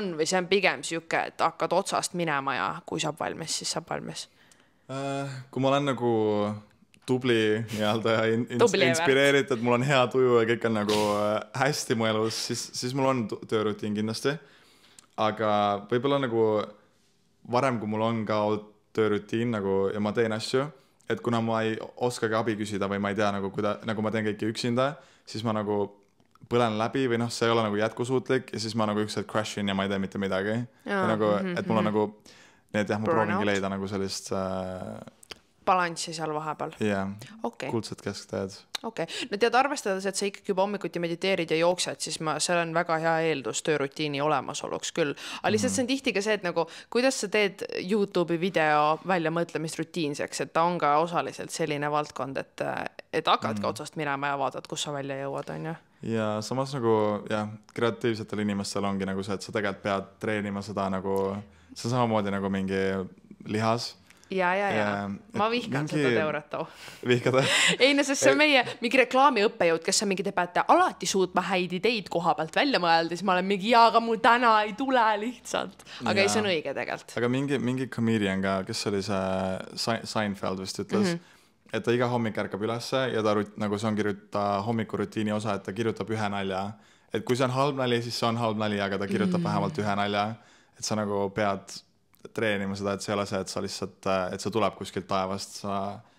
see on pigem siuke, et hakkad otsast minema ja kui saab valmis, siis saab valmis? Kui ma olen nagu tubli nii-öelda ja Tubli inspireeritud, mul on hea tuju ja kõik on nagu hästi mu elus, siis mul on töörutiin kindlasti. Aga võib-olla nagu varem, kui mul on ka olnud töörutiin nagu, ja ma teen asju, et kuna ma ei oskagi abi küsida või ma ei tea, nagu ma teen kõiki üksinda, siis ma nagu põlen läbi või see ei ole nagu jätkusuutlik ja siis ma nagu ükskord crashin ja ma ei tee mitte midagi. Ja nagu, et mul on nagu, nii et jah, ma proovingi leida nagu sellist balanssi seal vahepeal. Kuldsed keskteed. No tead, arvestades, et sa ikkagi juba hommikuti mediteerid ja jooksed, siis seal on väga hea eeldus töörutiini olemasoluks küll. Aga lihtsalt see on tihti ka see, et nagu, kuidas sa teed YouTube'i video väljamõtlemist rutiinseks, et ta on ka osaliselt selline valdkond, et hakkad ka otsast minema ja vaatad, kus sa välja jõuad, on ju? Ja samas nagu, kreatiivsetel inimestel ongi nagu see, et sa tegelikult pead treenima seda nagu, see on samamoodi nagu mingi lihas. Ja. Ma vihkan seda teoret. Vihkad? Ei, no sest see on meie mingi reklaamiõppejõud, kes on mingi, te peate alati suutma häid ideid koha pealt välja mõelda, siis ma olen mingi, aga mul täna ei tule lihtsalt. Aga ei, see on õige tegelikult. Aga mingi comedian ka, kes oli see Seinfeld vist ütles, et ta iga hommik ärkab ülesse ja ta nagu see ongi ta hommikurutiini osa, et ta kirjutab ühe nalja. Et kui see on halb nali, siis see on halb nali, aga ta kirjutab vähemalt ühe nalja. Et sa nagu pead treenima seda, et see ei ole see, et sa lihtsalt, et see tuleb kuskilt taevast, sa...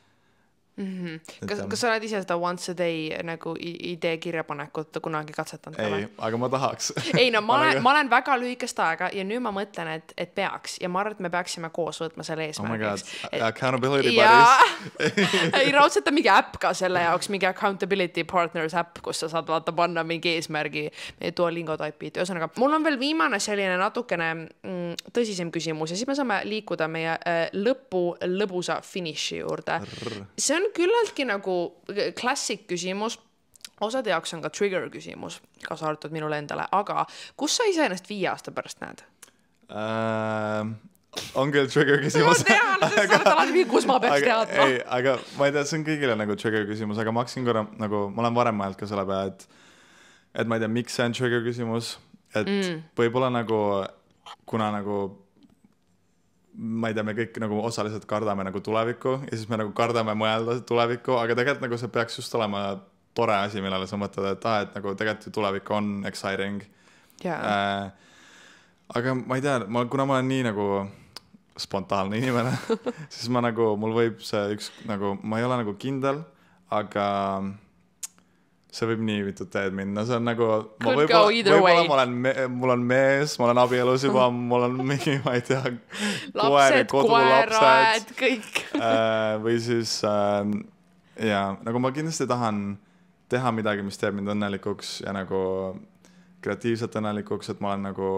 Kas sa oled ise seda once a day nagu idee kirjapanekut kunagi katsetanud? Ei, aga ma tahaks. Ei, no ma olen väga lühikest aega ja nüüd ma mõtlen, et peaks ja ma arvan, et me peaksime koos võtma selle eesmärgiks. Oh my god, accountability buddies. Ei, raudselt on mingi äpp ka selle jaoks, mingi accountability partners äpp, kus sa saad vaata panna mingi eesmärgi, Duolingo taipid. Ühesõnaga, mul on veel viimane selline natukene tõsisem küsimus ja siis me saame liikuda meie lõbusa finiši juurde. See on küllaltki nagu klassik küsimus, osade jaoks on ka trigger küsimus, kaasa arvatud minule endale, aga kus sa ise ennast 5 aasta pärast näed? On küll trigger küsimus. Ma tean, sest sa oled alati, kus ma peaks teadma. Ei, aga ma ei tea, see on kõigile nagu trigger küsimus, aga ma hakkasin korra, nagu ma olen varem mõelnud ka selle peale, et ma ei tea, miks see on trigger küsimus, et võib-olla nagu, kuna nagu ma ei tea, me kõik nagu osaliselt kardame nagu tulevikku ja siis me nagu kardame mõelda tulevikku, aga tegelikult nagu see peaks just olema tore asi, millele sa mõtled, et nagu tegelikult tulevik on exciting. Aga ma ei tea, kuna ma olen nii nagu spontaanne inimene, siis ma nagu, mul võib see üks nagu, ma ei ole nagu kindel, aga see võib nii mitu teed minna, see on nagu võib-olla mul on mees, ma olen abielus juba, mul on mingi, ma ei tea, koerad, kõik. Või siis nagu ma kindlasti tahan teha midagi, mis teeb mind õnnelikuks ja nagu kreatiivselt õnnelikuks, et ma olen nagu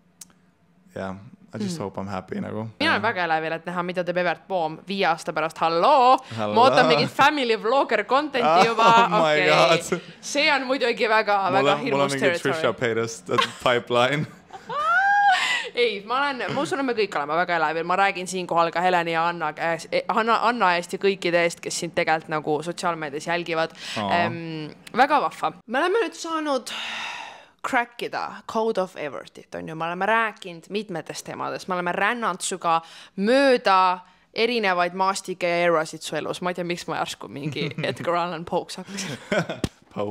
I just hope I'm happy nagu. Mina olen väga elevil, et näha, mida teeb Evert Poom 5 aasta pärast. Halloo! Ma ootan mingit family vlogger contenti juba. See on muidugi väga hirmus territory. Mul on mingi Trisha Paytas pipeline. Ei, ma usun, me kõik oleme väga elevil. Ma räägin siinkohal ka Heleni ja Anna eest ja kõikide eest, kes sind tegelikult nagu sotsiaalmeedias jälgivad. Väga vahva. Me oleme nüüd saanud crackida Code of Evertit, on ju, me oleme rääkinud mitmetest teemadest, me oleme rännanud suga mööda erinevaid maastike ja erasid su elus, ma ei tea, miks ma järsku mingi Edgar Allan Poe hakkas.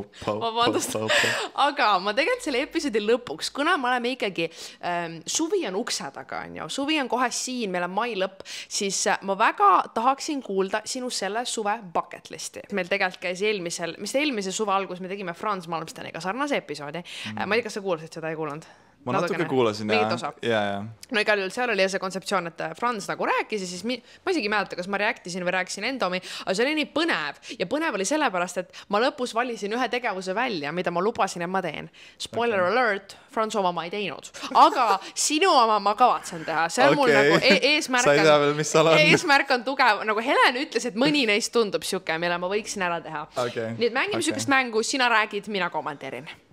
Aga ma tegelikult selle episoodi lõpuks, kuna me oleme ikkagi suvi on ukse taga, on ju, suvi on kohe siin, meil on mai lõpp, siis ma väga tahaksin kuulda sinu selle suve bucket listi. Meil tegelikult käis eelmise suve algus me tegime Franz Malmsteniga sarnase episoodi. Ma ei tea, kas sa kuulasid seda, ei kuulanud? Ma natuke kuulasin, jah. No igal juhul seal oli see kontseptsioon, et Franz nagu rääkis ja siis ma isegi mäleta, kas ma rääkisin või rääkisin endomi, aga see oli nii põnev ja põnev oli sellepärast, et ma lõpus valisin ühe tegevuse välja, mida ma lubasin, et ma teen. Spoiler alert, Franz oma ma ei teinud, aga sinu oma ma kavatsen teha. See on mul nagu eesmärk on tugev, nagu Helen ütles, et mõni neist tundub siuke, mille ma võiksin ära teha. Nii et mängime siukest mängu, sina räägid, mina kommenteerin.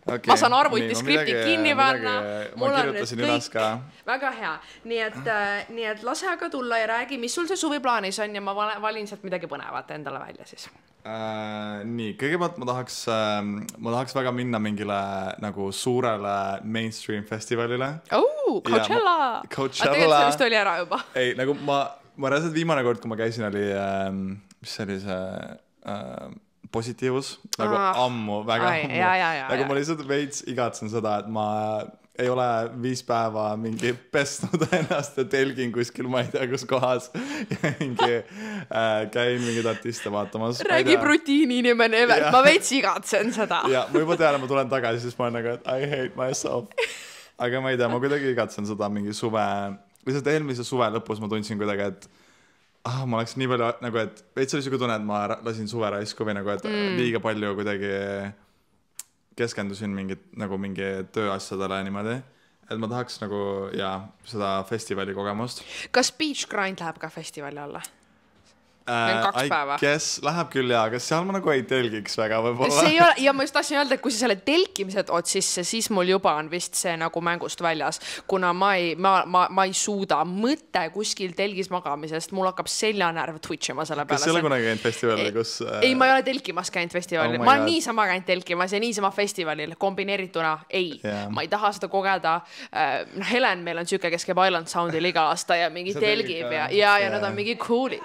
Okay. Ma saan arvutiskripti kinni panna. Ma kirjutasin üles ka. Väga hea. Nii et lase aga tulla ja räägi, mis sul see suvi plaanis on ja ma valin sealt midagi põnevat endale välja siis. Nii, kõigepealt ma tahaks väga minna mingile nagu suurele mainstream festivalile. Coachella! Coachella. Tegelikult see vist oli ära juba. Ei, nagu ma reaalselt viimane kord, kui ma käisin, oli, mis see oli see positiivus, nagu ammu, väga ammu. Nagu ma lihtsalt veits igatsen seda, et ma ei ole 5 päeva mingi pesnud ennast ja telgin kuskil, ma ei tea, kus kohas ja käin mingid artiste vaatamas. Räägib rutiini inimene, ma veits igatsen seda. Ja ma juba tean, ma tulen tagasi, siis ma olen nagu, et I hate myself. Aga ma ei tea, ma kuidagi igatsen seda mingi suve, lihtsalt eelmise suve lõpus ma tundsin kuidagi, et ma oleks nii palju, nagu, et veits oli siuke tunne, et ma lasin suve raisku või nagu, et liiga palju kuidagi keskendusin mingi tööasjadele niimoodi, et ma tahaks nagu, seda festivali kogemust. Kas Beach Grind läheb ka festivali alla? 2 päeva. Kes läheb küll aga seal ma nagu ei telgiks väga võib-olla. See ei ole, ja ma just tahtsin öelda, et kui sa selle telkimised oot sisse, siis mul juba on vist see nagu mängust väljas, kuna ma ei suuda mõtte kuskil telgis magamisest, mul hakkab seljanärv twitchima selle peale. Kas ei ole kunagi käinud festivalil, kus... Ei, ma ei ole telkimas käinud festivalil. Ma olen niisama käinud telkimas ja niisama festivalil kombineerituna. Ei, ma ei taha seda kogeda. Helen meil on süke, kes käib Island Soundil iga aasta ja mingi telgib ja nad on mingi cool'i.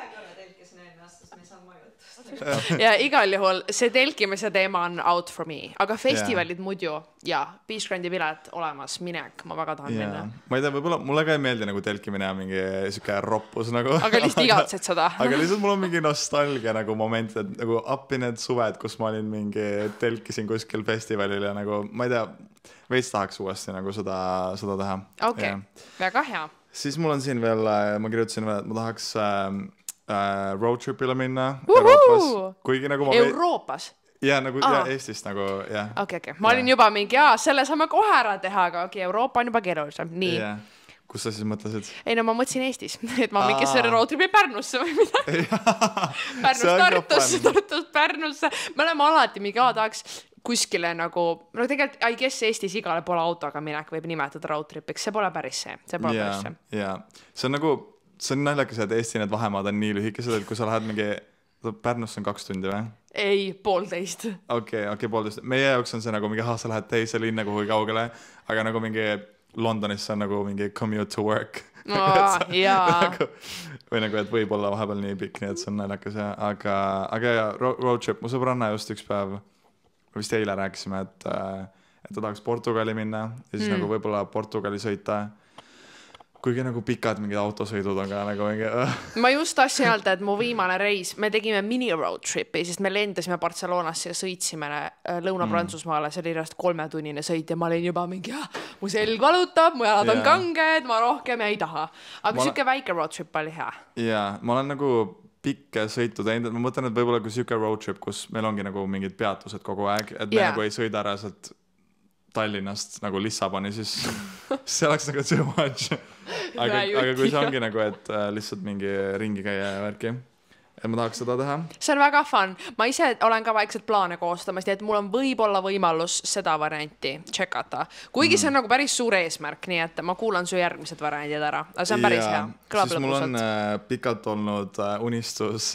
Ja igal juhul see telkimise teema on out for me, aga festivalid muidu ja Beach Grandi pilet olemas, minek, ma väga tahan minna. Ma ei tea, võib-olla mulle ka ei meeldi nagu telkimine ja mingi süke roppus nagu. Aga lihtsalt igatsed seda. Aga lihtsalt mul on mingi nostalgia nagu moment, et nagu appi need suved, kus ma olin mingi telkisin kuskil festivalil ja nagu, ma ei tea, veits tahaks uuesti nagu seda teha. Okei, väga hea. Siis mul on siin veel, ma kirjutasin veel, et ma tahaks roadtripile minna Euroopas. Kuigi nagu ma Euroopas? Ja nagu Eestist nagu, jah. Okei. Ma olin juba mingi, selle saame kohe ära teha, aga Euroopa on juba keerulisem. Nii. Kus sa siis mõtlesid? Ei, no ma mõtlesin Eestis, et ma mingi selle roadtripi Pärnusse või midagi. Tartust Pärnusse. Me oleme alati mingi tahaks kuskile nagu, no tegelikult I guess Eestis igale poole autoga minek võib nimetada roadtripiks, see pole päris see. Ja, see on nagu see on naljakas, et Eesti need vahemaad on nii lühikesed, et kui sa lähed mingi... Pärnusse on 2 tundi või? Ei, 1,5. Okei, 1,5. Meie jaoks on see nagu mingi, sa lähed teise linna kuhugi kaugele, aga nagu mingi Londonis on nagu mingi commute to work. Või nagu, et võib olla vahepeal nii pikk, nii et see on naljakas. Aga road trip, mu sõbranna just üks päev, vist eile rääkisime, et ta tahaks Portugali minna ja siis nagu võib-olla Portugali sõita. Kuigi nagu pikad mingid autosõidud on ka nagu mingi... Ma just tahtsin öelda, et mu viimane reis, me tegime mini road tripi, sest me lendasime Barcelonasse ja sõitsime Lõuna-Prantsusmaale, see oli 3-tunnine sõit ja ma olin juba mingi, mu selg valutab, mu jalad on kanged, ma rohkem ei taha. Aga süke väike road trip oli hea. Jaa, ma olen nagu pikke sõitu teinud, et ma mõtlen, et võib-olla kui süke road trip, kus meil ongi nagu mingid peatused kogu aeg, et me nagu ei sõida ära sealt Tallinnast nagu Lissaboni, siis see oleks nagu too much. Aga kui see ongi nagu, et lihtsalt mingi ringi käia ja värki, et ma tahaks seda teha. See on väga fun. Ma ise olen ka vaikselt plaane koostamas, nii et mul on võib-olla võimalus seda varianti tšekata. Kuigi see on nagu päris suur eesmärk, nii et ma kuulan su järgmised variandid ära. Aga see on päris hea. Siis mul on pikalt olnud unistus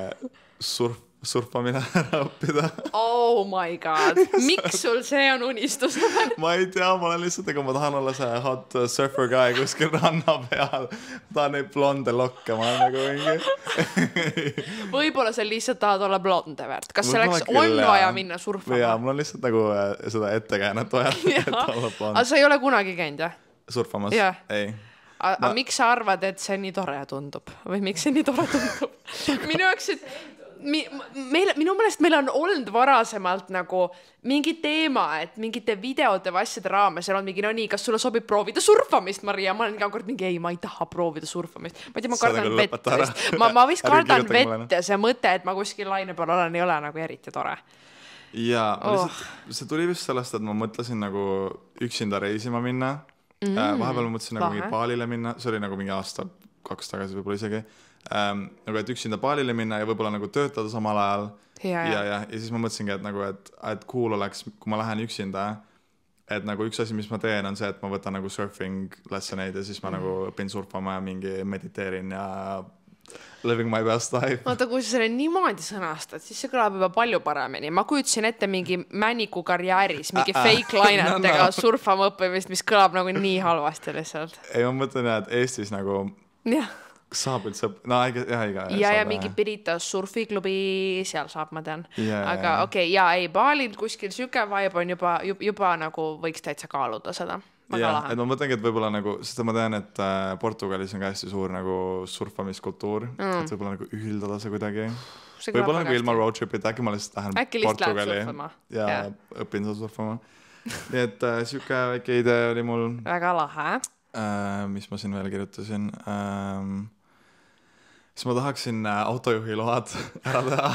surfamine ära õppida. Oh my god. Miks sul see on unistus? Ma ei tea, ma olen lihtsalt, ega ma tahan olla see hot surfer guy kuskil ranna peal. Ma tahan neid blonde lokke, ma olen nagu mingi. Võib-olla sa lihtsalt tahad olla blonde väärt. Kas selleks on vaja minna surfama? Jaa, mul on lihtsalt nagu seda ettekäänet vaja, et olla blond. Aga sa ei ole kunagi käinud, jah? Surfamas? Ei. Aga miks sa arvad, et see nii tore tundub? Või miks see nii tore tundub? Minu jaoks, et minu meelest meil on olnud varasemalt nagu mingi teema, et mingite videote või asjade raames on mingi, no nii, kas sulle sobib proovida surfamist, Maria? Ma olen iga kord mingi, ei, ma ei taha proovida surfamist. Ma ei tea, ma kardan vette. Ma vist kardan vette, see mõte, et ma kuskil laine peal olen, ei ole nagu eriti tore. Jaa, see tuli vist sellest, et ma mõtlesin nagu üksinda reisima minna. Vahepeal ma mõtlesin nagu mingi Baalile minna, see oli nagu mingi aasta 2 tagasi võib-olla isegi. Nagu, et üksinda Baalile minna ja võib-olla nagu töötada samal ajal ja siis ma mõtlesingi, et nagu, et cool oleks, kui ma lähen üksinda et nagu üks asi, mis ma teen, on see, et ma võtan nagu surfing lessoneid ja siis ma nagu õpin surfama ja mingi mediteerin ja living my best life. Oota, kui sa selle niimoodi sõnastad, siis see kõlab juba palju paremini. Ma kujutasin ette mingi männiku karjääris, mingi fake lainetega surfama õppimist, mis kõlab nagu nii halvasti lihtsalt. Ei, ma mõtlen, et Eestis nagu saab üldse, no iga. Ja mingi Pirita surfiklubi, seal saab, ma tean. Aga okei, ei, Baalil kuskil süke vibe on juba nagu võiks täitsa kaaluda seda. Et ma mõtlengi, et võib-olla nagu, sest ma tean, et Portugalis on ka hästi suur nagu surfamiskultuur, et võib-olla nagu ühildada see kuidagi. Võib-olla nagu ilma roadtripit, äkki ma lihtsalt lähen Portugali ja õpin seal surfama. Nii et süke väike idee oli mul. Väga lahe. Mis ma siin veel kirjutasin? Siis ma tahaksin autojuhi load ära teha.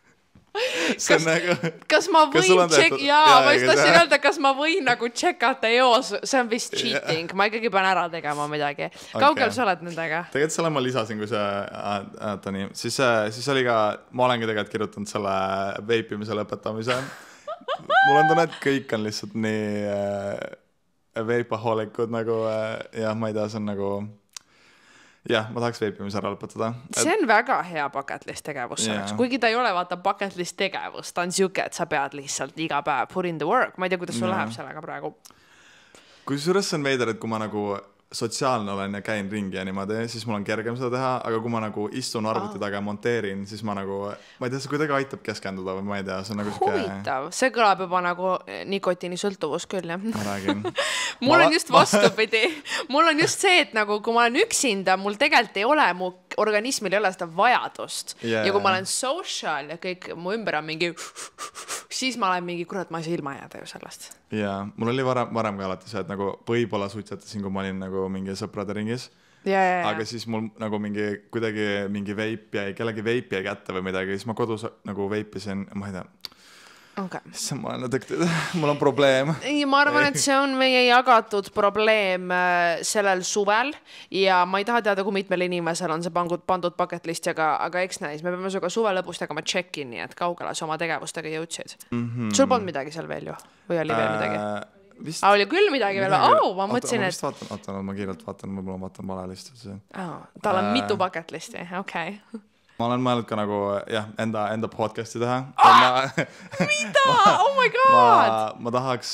Kas ma võin ma just tahtsin öelda, kas ma võin nagu checkata eos, see on vist cheating, ma ikkagi pean ära tegema midagi. Kaugel sa oled nendega? Tegelikult selle ma lisasin, kui see siis oli ka, ma olengi tegelikult kirjutanud selle veipimise lõpetamise. Mul on tunne, et kõik on lihtsalt nii veipaholikud nagu ja ma ei tea, see on nagu ma tahaks veipimise ära lõpetada. See on väga hea bucket list tegevus selleks, kuigi ta ei ole vaata bucket list tegevus, ta on siuke, et sa pead lihtsalt iga päev put in the work, ma ei tea, kuidas sul läheb sellega praegu. Kusjuures see on veider, et kui ma nagu sotsiaalne olen ja käin ringi ja niimoodi, siis mul on kergem seda teha, aga kui ma nagu istun arvuti taga ja monteerin, siis ma nagu, ma ei tea, see kuidagi aitab keskenduda või ma ei tea, see on nagu huvitav, see kõlab juba nagu nikotiini sõltuvus küll, jah. Ma räägin. Mul on just vastupidi. Mul on just see, et nagu kui ma olen üksinda, mul tegelikult ei ole, mu organismil ei ole seda vajadust. Ja kui ma olen social ja kõik mu ümber on mingi, siis ma olen mingi, kurat, ma ei saa ilma jääda ju sellest. Ja mul oli varem ka alati see, et nagu võib-olla suitsetasin, kui ma olin nagu mingi sõprade ringis. Aga siis mul nagu kuidagi mingi veip jäi, kellegi veip jäi kätte või midagi, siis ma kodus nagu veipisin, ma ei tea. See ma olen addicted, mul on probleem. Ma arvan, et see on meie jagatud probleem sellel suvel ja ma ei taha teada, kui mitmel inimesel on see pandud bucket list, aga eks näis, me peame suga suve lõpus tegema check-in, nii et kaugele sa oma tegevustega jõudsid. Sul polnud midagi seal veel ju? Või oli veel midagi? Oli küll midagi veel? Ma mõtlesin, et... Oota, ma kiirelt vaatan, võib-olla vaatan vale listi. Tal on mitu bucket listi, okei. Ma olen mõelnud ka nagu, enda podcasti teha. Mida? Oh my god! Ma tahaks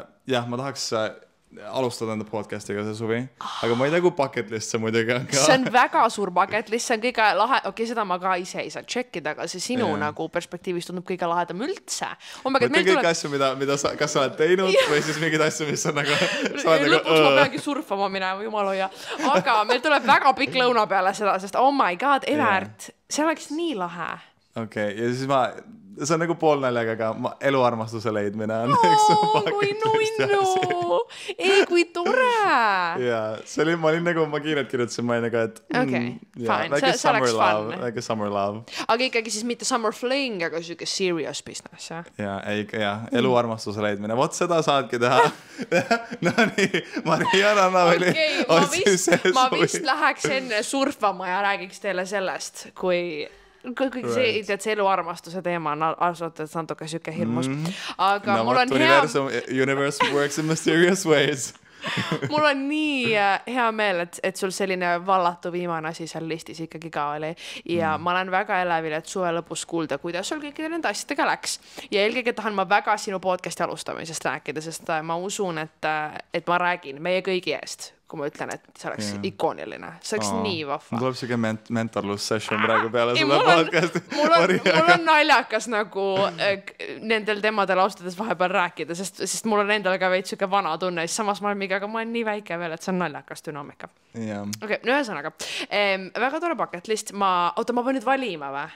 alustada enda podcastiga see suvi, aga ma ei tea, kui bucket list see muidugi on ka. See on väga suur bucket list, see on kõige lahe, seda ma ka ise ei saa checkida, aga see sinu nagu perspektiivist tundub kõige lahedam üldse. Mõtlen kõik asju, mida kas sa oled teinud või siis mingid asju, mis on nagu... Lõpuks ma peagi surfama minema, jumal hoia. Aga meil tuleb väga pikk lõuna peale seda, sest oh my god, Evert, see oleks nii lahe. Okei, ja siis see on nagu pool naljaga, aga eluarmastuse leidmine on kui nunnu! Ei, kui tore! Ja, see oli, ma kiirelt kirjutasin, ma olin nagu, et fine, see oleks fun. Like a summer love. Aga ikkagi siis mitte summer fling, aga siuke serious business, jah? Eluarmastuse leidmine. Vot seda saadki teha. No nii, Mariana veel ma vist läheks enne surfama ja räägiks teile sellest, kui... Kõik see eluarmastuse teema on ausalt, et natuke süke hirmus. Aga mul on Universe works in mysterious ways. Mul on nii hea meel, et sul selline vallatu viimane asi seal listis ikkagi ka oli. Ja ma olen väga elevil, et suve lõpus kuulda, kuidas sul kõikide nende asjadega läks. Ja eelkõige tahan ma väga sinu podcasti alustamisest rääkida, sest ma usun, et ma räägin meie kõigi eest, kui ma ütlen, et see oleks ikooniline. See oleks nii vahva. Mul tuleb siuke mentorlus session praegu peale seda podcasti. Mul on naljakas nagu nendel teemadel austades vahepeal rääkida, sest mul on endal ka veits siuke vana tunne, siis samas ma olen nii väike veel, et see on naljakas dünaamika. Okei, ühesõnaga, väga tore bucket list. Ma pean nüüd valima või?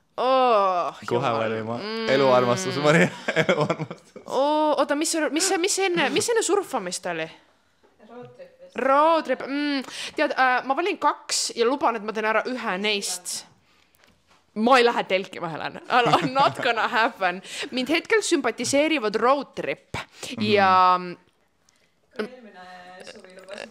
Kohe valima. Eluarmastus, Maria. Eluarmastus. Oota, mis enne surfamist oli? Roadtrip. Tead, ma valin 2 ja luban, et ma teen ära ühe neist. Ma ei lähe telkima, Helen. Not gonna happen. Mind hetkel sympatiseerivad roadtrip ja...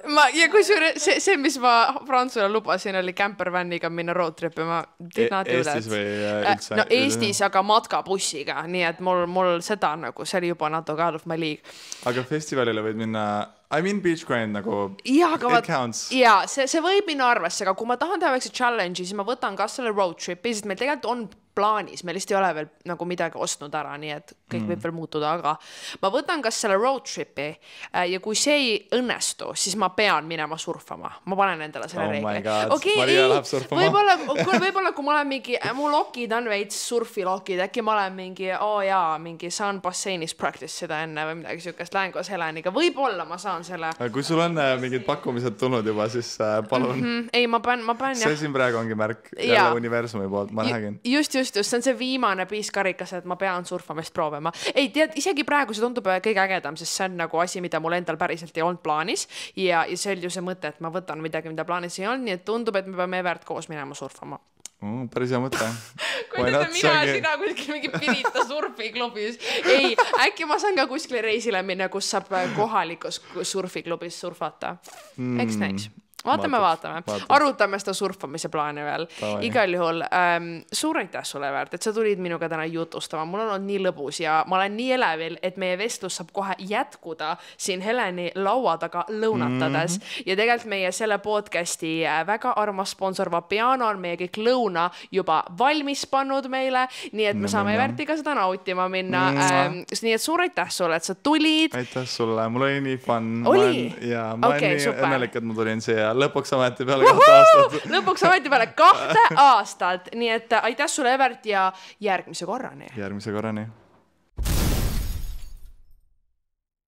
ja kusjuures see, mis ma Frantsule lubasin, oli campervaniga minna road trip'i, ma did not do that. Eestis või üldse? No Eestis, aga matkabussiga, nii et mul seda nagu, see oli juba natuke out of my league. Aga festivalile võid minna, I mean beach grind nagu, it counts. Ja, see võib minna arvesse, aga kui ma tahan teha väikse challenge'i, siis ma võtan ka selle road trip'i, sest meil tegelikult on plaanis, meil lihtsalt ei ole veel nagu midagi ostnud ära, nii et kõik võib veel muutuda, aga ma võtan kas selle road trip'i ja kui see ei õnnestu, siis ma pean minema surfama. Ma panen endale selle reegli. Okay, Maria läheb surfama. Võib-olla kui ma olen mingi, mu lokid on veits surfilokid, äkki ma olen mingi saan basseinis practice seda enne või midagi sükest, lähen koos Heleniga. Võib-olla ma saan selle. Kui sul on mingid pakkumised tulnud juba, siis palun. Ei, ma pean see siin praegu ongi märk jälle universumi poolt, ma räägin. Just, see on see viimane piiskarikas, et ma pean surfamist proovima. Ei, tead, isegi praegu see tundub kõige ägedam, sest see on nagu asi, mida mul endal päriselt ei olnud plaanis ja see oli ju see mõte, et ma võtan midagi, mida plaanis ei olnud, nii et tundub, et me peame Evert koos minema surfama. Päris hea mõte. Kui nüüd on mina ja sina kuskil mingi Pirita surfiklubis. Ei, äkki ma saan ka kuskile reisile minna, kus saab kohalikus surfiklubis surfata. Eks näis. Vaatame. Arutame seda surfamise plaani veel. Igal juhul suur aitäh sulle, Evert, et sa tulid minuga täna jutustama. Mul on olnud nii lõbus ja ma olen nii elevil, et meie vestlus saab kohe jätkuda siin Heleni laua taga lõunatades. Ja tegelikult meie selle podcasti väga armas sponsor Vapiano on meie kõik lõuna juba valmis pannud meile, nii et me saame Evertiga seda nautima minna. Nii et suur aitäh sulle, et sa tulid. Aitäh sulle, mul oli nii fun. Oli? Ma olen nii õnnelik, et ma tulin siia. Lõpuks ameti peale 2 aastat. Lõpuks ameti peale 2 aastat. Nii et aitäh sulle, Evert, ja järgmise korrani.